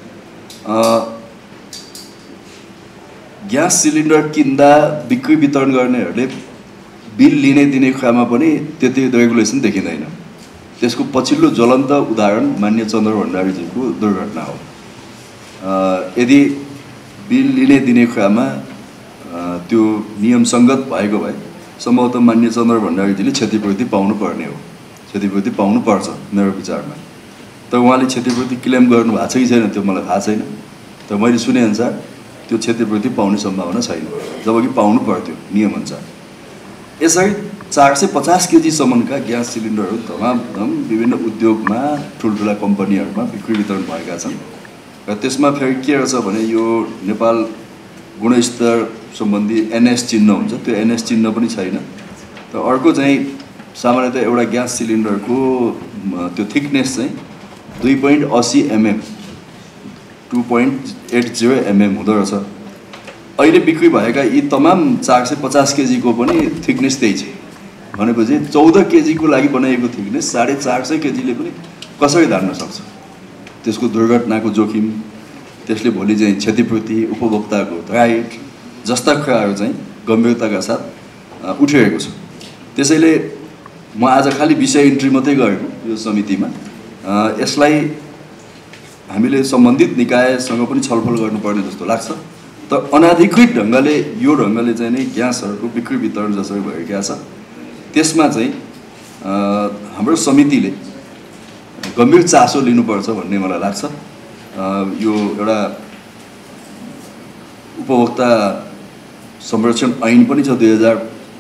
ग्यास सिलिन्डर किन्दा बिक्री वितरण गर्नेहरूले बिल लिने दिने कुरामा पनि त्यति रेगुलेसन देखिँदैन। त्यसको पछिल्लो ज्वलन्त उदाहरण मान्य चन्द्र भण्डारीजीको दुर्घटना हो। यदि बिल लिने दिने कुरामा त्यो नियम सङ्गत भएको भए सम्भवतः मान्य चन्द्र भण्डारीजीले क्षतिपूर्ति पाउनु पर्ने हो, क्षतिपूर्ति पाउनु पर्छ मेरो विचारमा। तर उहाँले क्षतिपूर्ति क्लेम गर्नु भएको छ कि छैन त्यो मलाई थाहा छैन। तर मैले सुनेअनुसार त्यो क्षतिपूर्ति पाउने सम्भावना छैन, जबकि पाउनु पर्थ्यो नियमअनुसार। यसरी चार सय पचास केजीसम्मका ग्यास सिलिन्डरहरू धमाधम विभिन्न उद्योगमा ठुल्ठुला कम्पनीहरूमा बिक्री वितरण भएका छन्। र त्यसमा फेरि के रहेछ भने यो नेपाल गुणस्तर सम्बन्धी एनएस चिन्ह हुन्छ, त्यो एनएस चिन्ह पनि छैन। र अर्को चाहिँ सामान्यतः एउटा ग्यास सिलिन्डरको त्यो थिकनेस चाहिँ दुई पोइन्ट असी mm two point eight zero mm हुँदो रहेछ। अहिले बिक्री भएका यी तमाम चार सय पचास केजीको पनि थिकनेस त्यही छ भनेपछि चौध केजीको लागि बनाइएको थिकनेस साढे चार सय केजीले पनि कसरी धान्न सक्छ। त्यसको दुर्घटनाको जोखिम, त्यसले भोलि चाहिँ क्षतिपूर्ति, उपभोक्ताको राइट जस्ता कुराहरू चाहिँ गम्भीरताका साथ उठिरहेको छ। त्यसैले म आज खालि विषय इन्ट्री मात्रै गरेको यो समितिमा। यसलाई हामीले सम्बन्धित निकायसँग पनि छलफल गर्नुपर्ने जस्तो लाग्छ। त अनाधिकृत ढङ्गले यो ढङ्गले चाहिँ नै ग्यासहरूको बिक्री वितरण जसरी भइरहेका छ त्यसमा चाहिँ हाम्रो समितिले गम्भीर चासो लिनुपर्छ भन्ने मलाई लाग्छ। यो एउटा उपभोक्ता संरक्षण ऐन पनि छ दुई हजार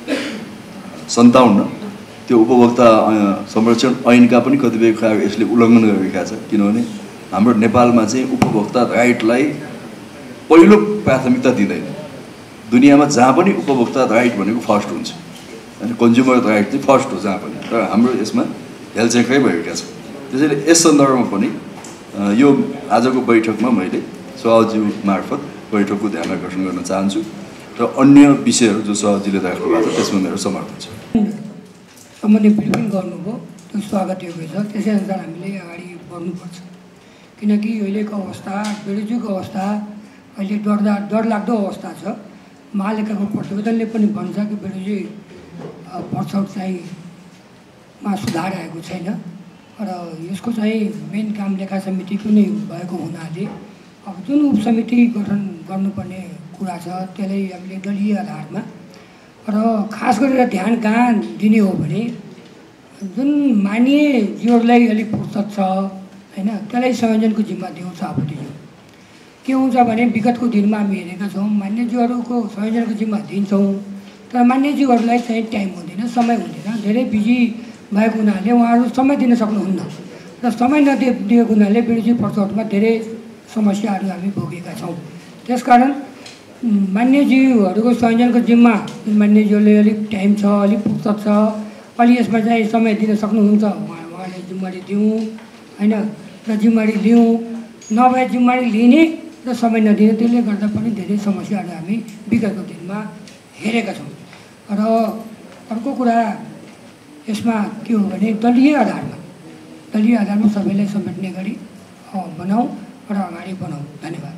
सन्ताउन्न। त्यो उपभोक्ता संरक्षण ऐनका पनि कतिपय कुराहरू यसले उल्लङ्घन गरेका छ। किनभने हाम्रो नेपालमा चाहिँ उपभोक्ता राइटलाई पहिलो प्राथमिकता दिँदैन। दुनियाँमा जहाँ पनि उपभोक्ता राइट भनेको फर्स्ट हुन्छ, अनि कन्ज्युमर राइट चाहिँ फर्स्ट हो जहाँ पनि। तर हाम्रो यसमा हेलचेक्रै भएका छ। त्यसैले यस सन्दर्भमा पनि यो आजको बैठकमा मैले सभाज्यू मार्फत बैठकको ध्यान आकर्षण गर्न चाहन्छु र अन्य विषयहरू जो सभाज्यूले राख्नु भएको छ त्यसमा मेरो समर्थन छ। सम्बन्धित ब्रिफिङ गर्नुभयो, त्यो स्वागत योग्य छ। त्यसै अनुसार हामीले अगाडि बढ्नुपर्छ। किनकि अहिलेको अवस्था, बेरोजगारीको अवस्था अहिले डरदा डरलाग्दो अवस्था छ। महालेखाको प्रतिवेदनले पनि भन्छ कि बेरोजगारी पर्छौट चाहिँ मा सुधार आएको छैन र यसको चाहिँ मेन काम लेखा समितिको नै भएको हुनाले अब जुन उपसमिति गठन गर्नुपर्ने कुरा छ त्यसलाई हामीले दलीय आधारमा र खास गरेर ध्यान कहाँ दिने हो भने जुन मानिए जीवहरूलाई अलिक फुर्सद छ होइन त्यसलाई संयोजनको जिम्मा दिउँछ। आपत्तिज्यू के हुन्छ भने विगतको दिनमा हामी हेरेका छौँ मान्यज्यूहरूको संयोजनको जिम्मा दिन्छौँ तर मान्यज्यूहरूलाई चाहिँ टाइम हुँदैन, समय हुँदैन, धेरै बिजी भएको हुनाले उहाँहरू समय दिन सक्नुहुन्न र समय नदिएको हुनाले बेरोजगारी पर्छौटमा धेरै समस्याहरू हामी भोगेका छौँ। त्यसकारण मान्यज्यूहरूको संयोजनको जिम्मा मान्यज्यूले अलिक टाइम छ, अलिक फुर्सद छ, अलि यसमा चाहिँ समय दिन सक्नुहुन्छ उहाँ उहाँले जिम्मेवारी दिउँ होइन र जिम्मेवारी लिउँ, नभए जिम्मेवारी लिने र समय नदिने त्यसले गर्दा पनि धेरै समस्याहरू हामी विगतको दिनमा हेरेका छौँ। र अर्को कुरा यसमा के हो भने दलीय आधारमा दलीय आधारमा सबैलाई समेट्ने गरी बनाऊ र अगाडि बढाउँ। धन्यवाद।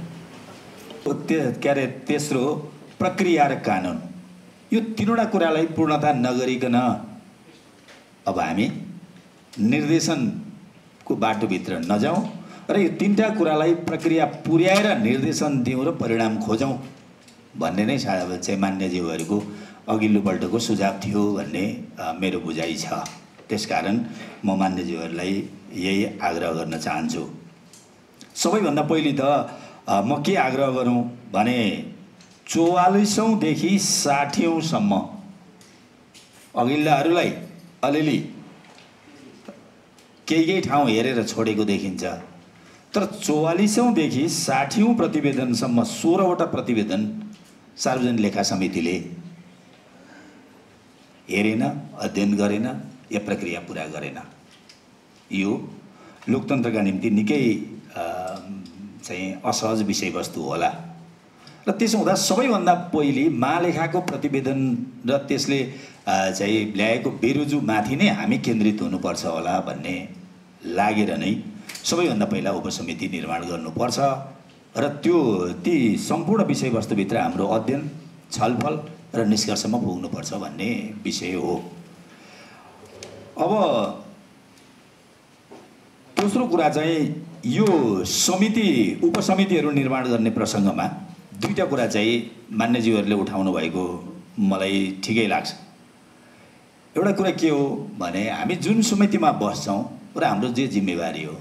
के अरे तेस्रो प्रक्रिया र कानुन, यो तिनवटा कुरालाई पूर्णता नगरिकन अब हामी निर्देशनको बाटोभित्र नजाउँ र यो तिनवटा कुरालाई प्रक्रिया पुर्याएर निर्देशन दिउँ र परिणाम खोजौँ भन्ने नै चाहिँ मान्यज्यूहरूको अघिल्लो पल्टको सुझाव थियो भन्ने मेरो बुझाइ छ। त्यसकारण म मान्यज्यूहरूलाई यही आग्रह गर्न चाहन्छु। सबैभन्दा पहिले त म के आग्रह गरौँ भने चौवालिसौँदेखि साठीौँसम्म अघिल्लाहरूलाई अलिअलि केही केही ठाउँ हेरेर छोडेको देखिन्छ, तर चौवालिसौँदेखि साठीौँ प्रतिवेदनसम्म सोह्रवटा प्रतिवेदन सार्वजनिक लेखा समितिले हेरेन, अध्ययन गरेन या प्रक्रिया पुरा गरेन। यो लोकतन्त्रका निम्ति निकै चाहिँ असहज विषयवस्तु होला र त्यसो हुँदा सबैभन्दा पहिले महालेखाको प्रतिवेदन र त्यसले चाहिँ ल्याएको बेरोजुमाथि नै हामी केन्द्रित हुनुपर्छ होला भन्ने लागेर नै सबैभन्दा पहिला उपसमिति निर्माण गर्नुपर्छ र त्यो ती सम्पूर्ण विषयवस्तुभित्र हाम्रो अध्ययन, छलफल र निष्कर्षमा पुग्नुपर्छ भन्ने विषय हो। अब दोस्रो कुरा चाहिँ यो समिति उपसमितिहरू निर्माण गर्ने प्रसङ्गमा दुईटा कुरा चाहिँ मान्यज्यूहरूले उठाउनु भएको मलाई ठिकै लाग्छ। एउटा कुरा के हो भने हामी जुन समितिमा बस्छौँ र हाम्रो जे जिम्मेवारी हो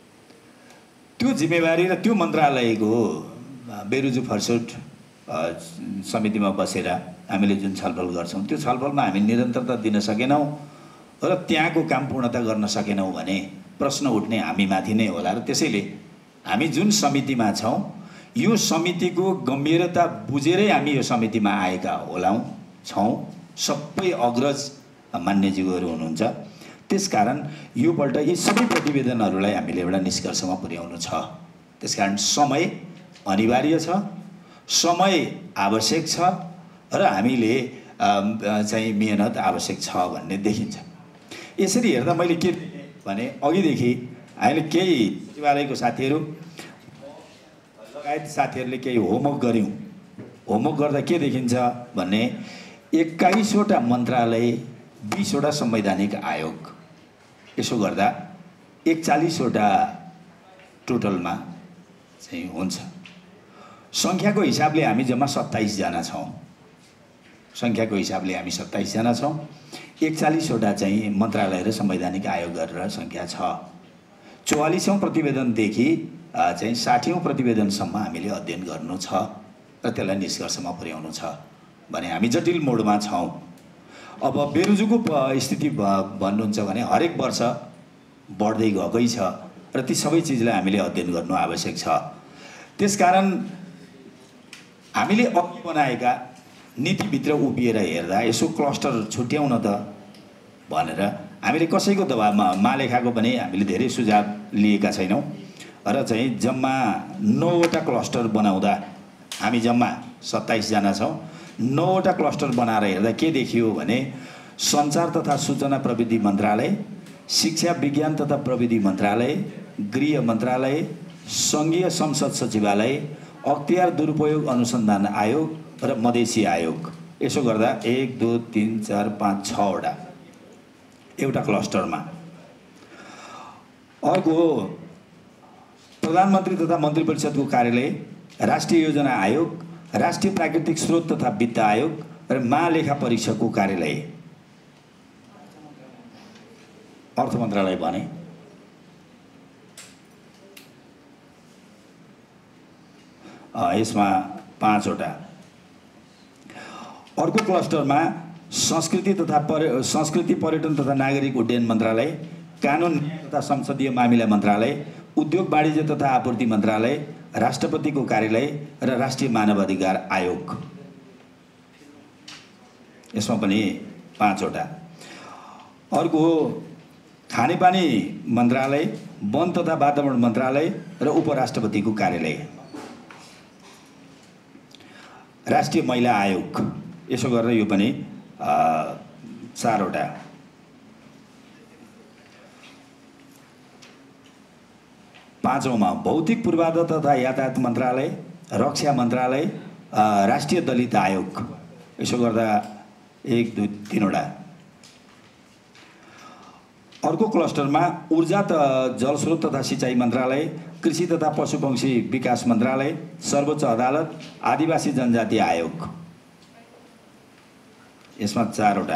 त्यो जिम्मेवारी र त्यो मन्त्रालयको बेरोजु फर्सुट समितिमा बसेर हामीले जुन छलफल गर्छौँ त्यो छलफलमा हामी निरन्तरता दिन सकेनौँ र त्यहाँको काम पूर्णता गर्न सकेनौँ भने प्रश्न उठ्ने हामीमाथि नै होला र त्यसैले हामी जुन समितिमा छौँ यो समितिको गम्भीरता बुझेरै हामी यो समितिमा आएका होलाौँ छौँ। सबै अग्रज मान्यज्यूहरू हुनुहुन्छ। त्यसकारण योपल्ट यी सबै प्रतिवेदनहरूलाई हामीले एउटा निष्कर्षमा पुर्याउनु छ। त्यसकारण समय अनिवार्य छ, समय आवश्यक छ र हामीले चाहिँ मेहनत आवश्यक छ भन्ने देखिन्छ। यसरी हेर्दा मैले के भने अघिदेखि हामीले केही सचिवालयको साथीहरू लगायत साथीहरूले केही होमवर्क गऱ्यौँ। होमवर्क गर्दा के देखिन्छ भने एक्काइसवटा मन्त्रालय, बिसवटा संवैधानिक आयोग, यसो गर्दा एकचालिसवटा टोटलमा चाहिँ हुन्छ। सङ्ख्याको हिसाबले हामी जम्मा सत्ताइसजना छौँ। सङ्ख्याको हिसाबले हामी सत्ताइसजना छौँ। एकचालिसवटा चाहिँ मन्त्रालय र संवैधानिक आयोग गरेर सङ्ख्या छ। चौवालिसौँ प्रतिवेदनदेखि चाहिँ साठीौँ प्रतिवेदनसम्म हामीले अध्ययन गर्नु छ र त्यसलाई निष्कर्षमा पुर्याउनु छ भने हामी जटिल मोडमा छौँ। अब बेरोजुको स्थिति भन्नुहुन्छ भने हरेक वर्ष बढ्दै गएकै छ र ती सबै चिजलाई हामीले अध्ययन गर्नु आवश्यक छ। त्यसकारण हामीले अघि बनाएका नीतिभित्र उभिएर हेर्दा यसो क्लस्टर छुट्याउन त भनेर हामीले कसैको दबाबमा महालेखाको पनि हामीले धेरै सुझाव लिएका छैनौँ र चाहिँ जम्मा नौवटा क्लस्टर बनाउँदा हामी जम्मा सत्ताइसजना छौँ। नौवटा क्लस्टर बनाएर हेर्दा के देखियो भने सञ्चार तथा सूचना प्रविधि मन्त्रालय, शिक्षा विज्ञान तथा प्रविधि मन्त्रालय, गृह मन्त्रालय, सङ्घीय संसद सचिवालय, अख्तियार दुरुपयोग अनुसन्धान आयोग र मधेसी आयोग। यसो गर्दा एक दुई तिन चार पाँच छवटा एउटा क्लस्टरमा। अर्को प्रधानमन्त्री तथा मन्त्री परिषदको कार्यालय, राष्ट्रिय योजना आयोग, राष्ट्रिय प्राकृतिक स्रोत तथा वित्त आयोग र महालेखा परीक्षकको कार्यालय, अर्थ मन्त्रालय भने यसमा पाँचवटा। अर्को क्लस्टरमा संस्कृति तथा पर्य संस्कृति पर्यटन तथा नागरिक उड्डयन मन्त्रालय, कानुन तथा संसदीय मामिला मन्त्रालय, उद्योग वाणिज्य तथा आपूर्ति मन्त्रालय, राष्ट्रपतिको कार्यालय र राष्ट्रिय मानवाधिकार आयोग। यसमा पनि पाँचवटा। अर्को खानेपानी मन्त्रालय, वन तथा वातावरण मन्त्रालय र उपराष्ट्रपतिको कार्यालय, राष्ट्रिय महिला आयोग। यसो गरेर यो पनि चारवटा। पाँचौँमा भौतिक पूर्वाधार तथा यातायात मन्त्रालय, रक्षा मन्त्रालय, राष्ट्रिय दलित आयोग। यसो गर्दा एक दुई तिनवटा। अर्को क्लस्टरमा ऊर्जा त जलस्रोत तथा सिँचाइ मन्त्रालय, कृषि तथा पशुपक्षी विकास मन्त्रालय, सर्वोच्च अदालत, आदिवासी जनजाति आयोग। यसमा चारवटा।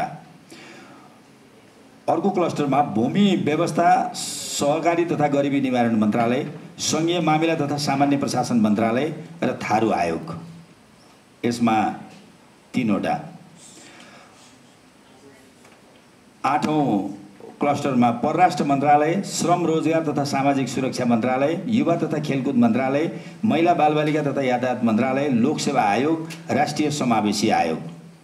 अर्को क्लस्टरमा भूमि व्यवस्था, सहकारी तथा गरिबी निवारण मन्त्रालय, सङ्घीय मामिला तथा सामान्य प्रशासन मन्त्रालय र थारू आयोग। यसमा तीनवटा। आठौँ क्लस्टरमा परराष्ट्र मन्त्रालय, श्रम रोजगार तथा सामाजिक सुरक्षा मन्त्रालय, युवा तथा खेलकुद मन्त्रालय, महिला बालबालिका तथा यातायात मन्त्रालय, लोकसेवा आयोग, राष्ट्रिय समावेशी आयोग।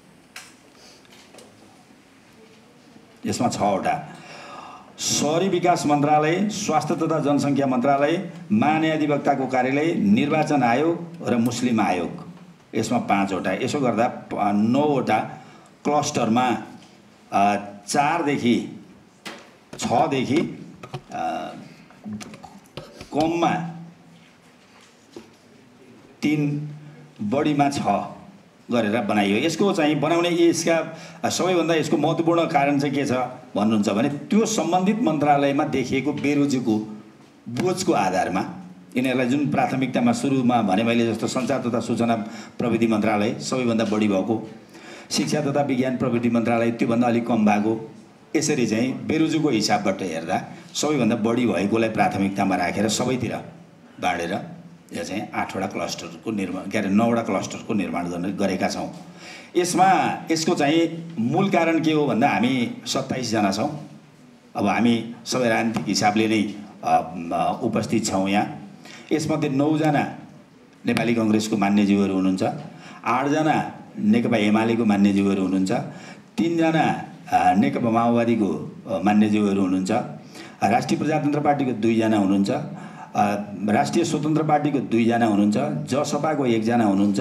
यसमा छवटा। शहरी विकास मन्त्रालय, स्वास्थ्य तथा जनसङ्ख्या मन्त्रालय, महान्यायाधिवक्ताको कार्यालय, निर्वाचन आयोग र मुस्लिम आयोग। यसमा पाँचवटा। यसो गर्दा नौवटा क्लस्टरमा चारदेखि छदेखि कममा तिन बढीमा छ गरेर बनाइयो। यसको चाहिँ बनाउने यसका सबैभन्दा यसको महत्त्वपूर्ण कारण चाहिँ के छ भन्नुहुन्छ भने त्यो सम्बन्धित मन्त्रालयमा देखिएको बेरोजगारीको बोझको आधारमा यिनीहरूलाई जुन प्राथमिकतामा सुरुमा भने मैले जस्तो सञ्चार तथा सूचना प्रविधि मन्त्रालय सबैभन्दा बढी भएको, शिक्षा तथा विज्ञान प्रविधि मन्त्रालय त्योभन्दा अलिक कम भएको, यसरी चाहिँ बेरोजगारीको हिसाबबाट हेर्दा सबैभन्दा बढी भएकोलाई प्राथमिकतामा राखेर सबैतिर बाँडेर यो चाहिँ आठवटा क्लस्टरको निर्माण के अरे नौवटा क्लस्टरको निर्माण गर्ने गरेका छौँ। यसमा यसको चाहिँ मूल कारण के हो भन्दा हामी सत्ताइसजना छौँ। अब हामी सबै राजनीतिक हिसाबले नै उपस्थित छौँ यहाँ। यसमध्ये नौजना नेपाली कङ्ग्रेसको मान्यज्यूहरू हुनुहुन्छ, आठजना नेकपा एमालेको मान्यज्यूहरू हुनुहुन्छ, तिनजना नेकपा माओवादीको मान्यज्यूहरू हुनुहुन्छ, राष्ट्रिय प्रजातन्त्र पार्टीको दुईजना हुनुहुन्छ, राष्ट्रिय स्वतन्त्र पार्टीको दुईजना हुनुहुन्छ, जसपाको एकजना हुनुहुन्छ,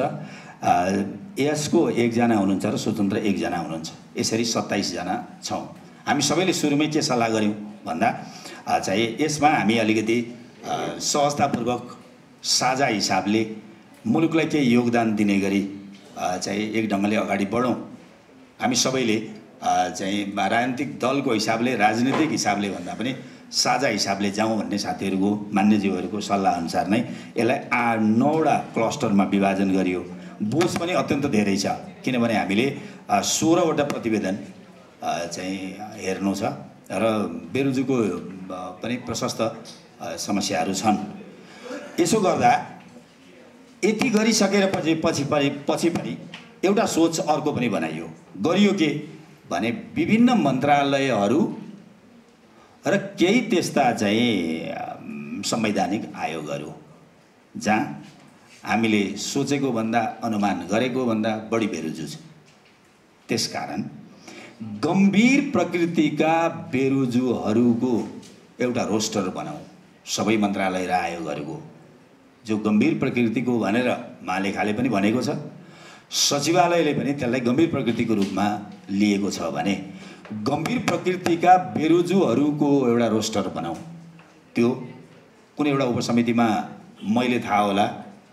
यसको एकजना हुनुहुन्छ र स्वतन्त्र एकजना हुनुहुन्छ। यसरी सत्ताइसजना छौँ। हामी सबैले सुरुमै के सल्लाह गऱ्यौँ भन्दा चाहिँ यसमा हामी अलिकति सहजतापूर्वक साझा हिसाबले मुलुकलाई केही योगदान दिने गरी चाहिँ एक ढङ्गले अगाडि बढौँ। हामी सबैले चाहिँ राजनीतिक दलको हिसाबले राजनीतिक हिसाबले भन्दा पनि साझा हिसाबले जाउँ भन्ने साथीहरूको मान्यज्यूहरूको सल्लाह अनुसार नै यसलाई आ नौवटा क्लस्टरमा विभाजन गरियो। बोझ पनि अत्यन्त धेरै छ किनभने हामीले सोह्रवटा प्रतिवेदन चाहिँ हेर्नु छ र बेरोजगारीको पनि प्रशस्त समस्याहरू छन्। यसो गर्दा यति गरिसकेर पछि पछि पछि पनि एउटा सोच अर्को पनि बनाइयो। गरियो के भने विभिन्न मन्त्रालयहरू र केही त्यस्ता चाहिँ संवैधानिक आयोगहरू जहाँ हामीले सोचेको भन्दा अनुमान गरेको भन्दा बढी बेरोजगार छ। त्यसकारण गम्भीर प्रकृतिका बेरोजगारहरूको एउटा रोस्टर बनाऊ सबै मन्त्रालय र आयोगहरूको, जो गम्भीर प्रकृतिको भनेर महालेखाले पनि भनेको छ, सचिवालयले पनि त्यसलाई गम्भीर प्रकृतिको रूपमा लिएको छ भने गम्भीर प्रकृतिका बेरोजगारहरूको एउटा रोस्टर बनाऊ। त्यो कुनै एउटा उपसमितिमा मैले थाहा होला,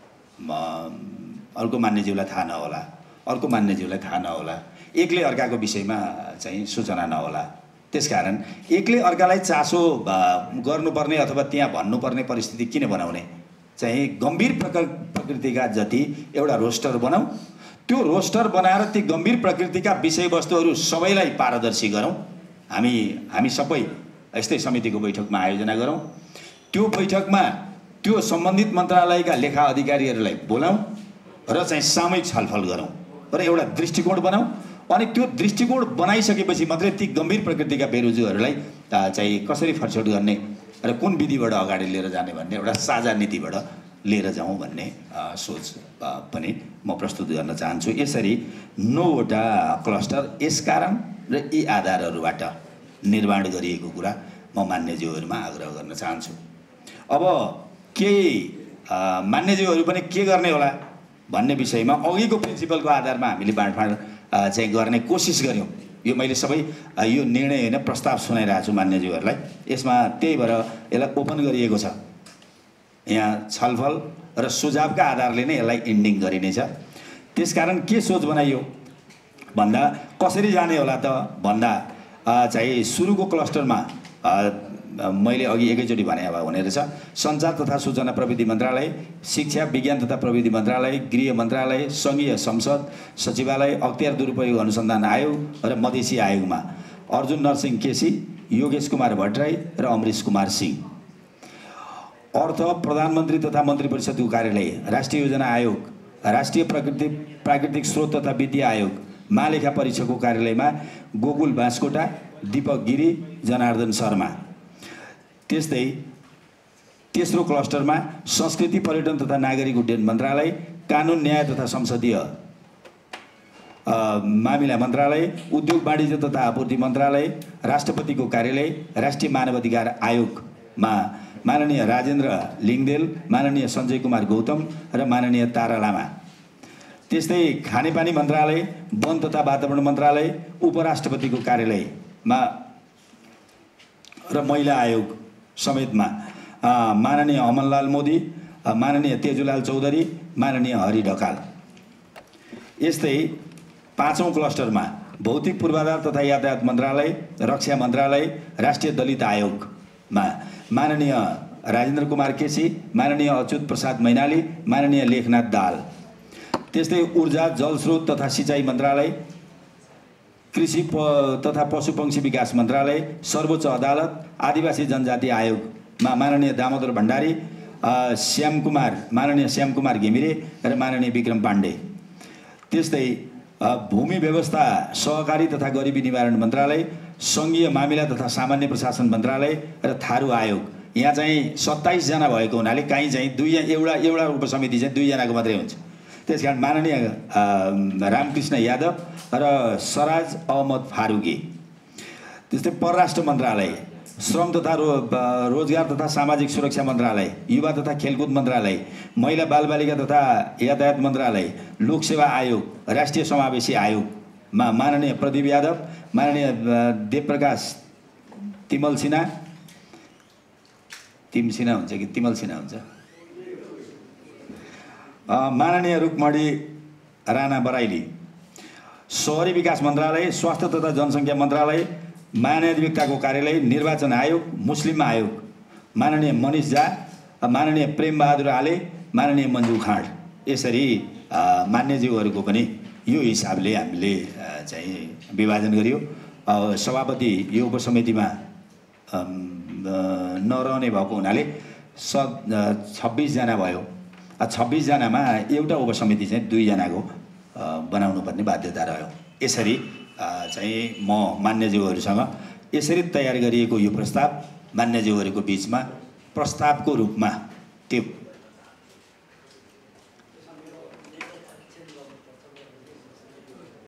अर्को मान्यज्यूलाई थाहा नहोला, अर्को मान्यज्यूलाई थाहा नहोला, एकले अर्काको विषयमा चाहिँ सूचना नहोला। त्यसकारण एकले अर्कालाई चासो गर्नुपर्ने अथवा त्यहाँ भन्नुपर्ने परिस्थिति किन बनाउने, चाहिँ गम्भीर प्रकार प्रकृतिका जति एउटा रोस्टर बनाऊ। त्यो रोस्टर बनाएर ती गम्भीर प्रकृतिका विषयवस्तुहरू सबैलाई पारदर्शी गरौँ। हामी हामी सबै यस्तै समितिको बैठकमा आयोजना गरौँ। त्यो बैठकमा त्यो सम्बन्धित मन्त्रालयका लेखा अधिकारीहरूलाई बोलाउँ र चाहिँ सामूहिक छलफल गरौँ र एउटा दृष्टिकोण बनाऊ। अनि त्यो दृष्टिकोण बनाइसकेपछि मात्रै ती गम्भीर प्रकृतिका बेरोजगारहरूलाई चाहिँ कसरी फरछोट गर्ने र कुन विधिबाट अगाडि लिएर जाने भन्ने एउटा साझा नीतिबाट लिएर जाउँ भन्ने सोच पनि म प्रस्तुत गर्न चाहन्छु। यसरी नौवटा क्लस्टर यसकारण र यी आधारहरूबाट निर्माण गरिएको कुरा म मान्यज्यूहरूमा आग्रह गर्न चाहन्छु। अब केही मान्यज्यूहरू पनि के गर्ने होला भन्ने विषयमा अघिको प्रिन्सिपलको आधारमा हामीले बाँडफाँड चाहिँ गर्ने कोसिस गऱ्यौँ। यो मैले सबै यो निर्णय होइन प्रस्ताव सुनाइरहेको छु मान्यज्यूहरूलाई। यसमा त्यही भएर यसलाई ओपन गरिएको छ। यहाँ छलफल र सुझावका आधारले नै यसलाई इन्डिङ गरिनेछ। त्यसकारण के सोच बनाइयो भन्दा कसरी जाने होला त भन्दा चाहिँ सुरुको क्लस्टरमा मैले अघि एकैचोटि भने अब हुने रहेछ। सञ्चार तथा सूचना प्रविधि मन्त्रालय, शिक्षा विज्ञान तथा प्रविधि मन्त्रालय, गृह मन्त्रालय, सङ्घीय संसद सचिवालय, अख्तियार दुरुपयोग अनुसन्धान आयोग र मधेसी आयोगमा अर्जुन नरसिंह केसी, योगेश कुमार भट्टराई र अमरीश कुमार सिंह। अर्थ प्रधानमन्त्री तथा मन्त्री परिषदको कार्यालय, राष्ट्रिय योजना आयोग, राष्ट्रिय प्राकृतिक प्राकृतिक स्रोत तथा वित्तीय आयोग, महालेखा परीक्षकको कार्यालयमा गोकुल बाँसकोटा, दीपक गिरी, जनार्दन शर्मा। त्यस्तै तेस्रो क्लस्टरमा संस्कृति पर्यटन तथा नागरिक उड्डयन मन्त्रालय, कानुन न्याय तथा संसदीय मामिला मन्त्रालय, उद्योग वाणिज्य तथा आपूर्ति मन्त्रालय, राष्ट्रपतिको कार्यालय, राष्ट्रिय मानवाधिकार आयोगमा माननीय राजेन्द्र लिङदेल, माननीय सञ्जय कुमार गौतम र माननीय तारा लामा। त्यस्तै खानेपानी मन्त्रालय, वन तथा वातावरण मन्त्रालय, उपराष्ट्रपतिको कार्यालयमा र महिला आयोग समेतमा माननीय अमनलाल मोदी, माननीय तेजुलाल चौधरी, माननीय हरि ढकाल। यस्तै पाँचौँ क्लस्टरमा भौतिक पूर्वाधार तथा यातायात मन्त्रालय, रक्षा मन्त्रालय, राष्ट्रिय दलित आयोगमा माननीय राजेन्द्र कुमार केसी, माननीय अच्युत प्रसाद मैनाली, माननीय लेखनाथ दाल। त्यस्तै ऊर्जा जलस्रोत तथा सिँचाइ मन्त्रालय, कृषि प तथा पशुपक्षी विकास मन्त्रालय, सर्वोच्च अदालत, आदिवासी जनजाति आयोगमा माननीय दामोदर भण्डारी, श्याम कुमार माननीय श्याम कुमार घिमिरे र माननीय विक्रम पाण्डे। त्यस्तै भूमि व्यवस्था सहकारी तथा गरिबी निवारण मन्त्रालय, सङ्घीय मामिला तथा सामान्य प्रशासन मन्त्रालय र थारू आयोग। यहाँ चाहिँ सत्ताइसजना भएको हुनाले काहीँ चाहिँ दुई एउटा एउटा उपसमिति चाहिँ दुईजनाको मात्रै हुन्छ। त्यस कारण माननीय रामकृष्ण यादव र सराज अहमद फारूकी। त्यस्तै परराष्ट्र मन्त्रालय, श्रम तथा रो रोजगार तथा सामाजिक सुरक्षा मन्त्रालय, युवा तथा खेलकुद मन्त्रालय, महिला बालबालिका तथा यातायात मन्त्रालय, लोकसेवा आयोग, राष्ट्रिय समावेशी आयोगमा माननीय प्रदीप यादव, माननीय देवप्रकाश तिमल सिन्हा तिम सिन्हा हुन्छ कि तिमल सिन्हा हुन्छ, माननीय रुकमणी राणा बराइली। शहरी विकास मन्त्रालय, स्वास्थ्य तथा जनसङ्ख्या मन्त्रालय, महाधिवक्ताको कार्यालय, निर्वाचन आयोग, मुस्लिम आयोग, माननीय मनिष झा, माननीय प्रेमबहादुर आले, माननीय मन्जु खाँड। यसरी मान्यज्यूहरूको पनि यो हिसाबले हामीले चाहिँ विभाजन गरियो। सभापति यो उपसमितिमा नरहने भएको हुनाले स छब्बिसजना भयो। छब्बिसजनामा एउटा उपसमिति चाहिँ दुईजनाको बनाउनु पर्ने बाध्यता रह्यो। यसरी चाहिँ म मान्यज्यूहरूसँग यसरी तयार गरिएको यो प्रस्ताव मान्यज्यूहरूको बिचमा प्रस्तावको रूपमा त्यो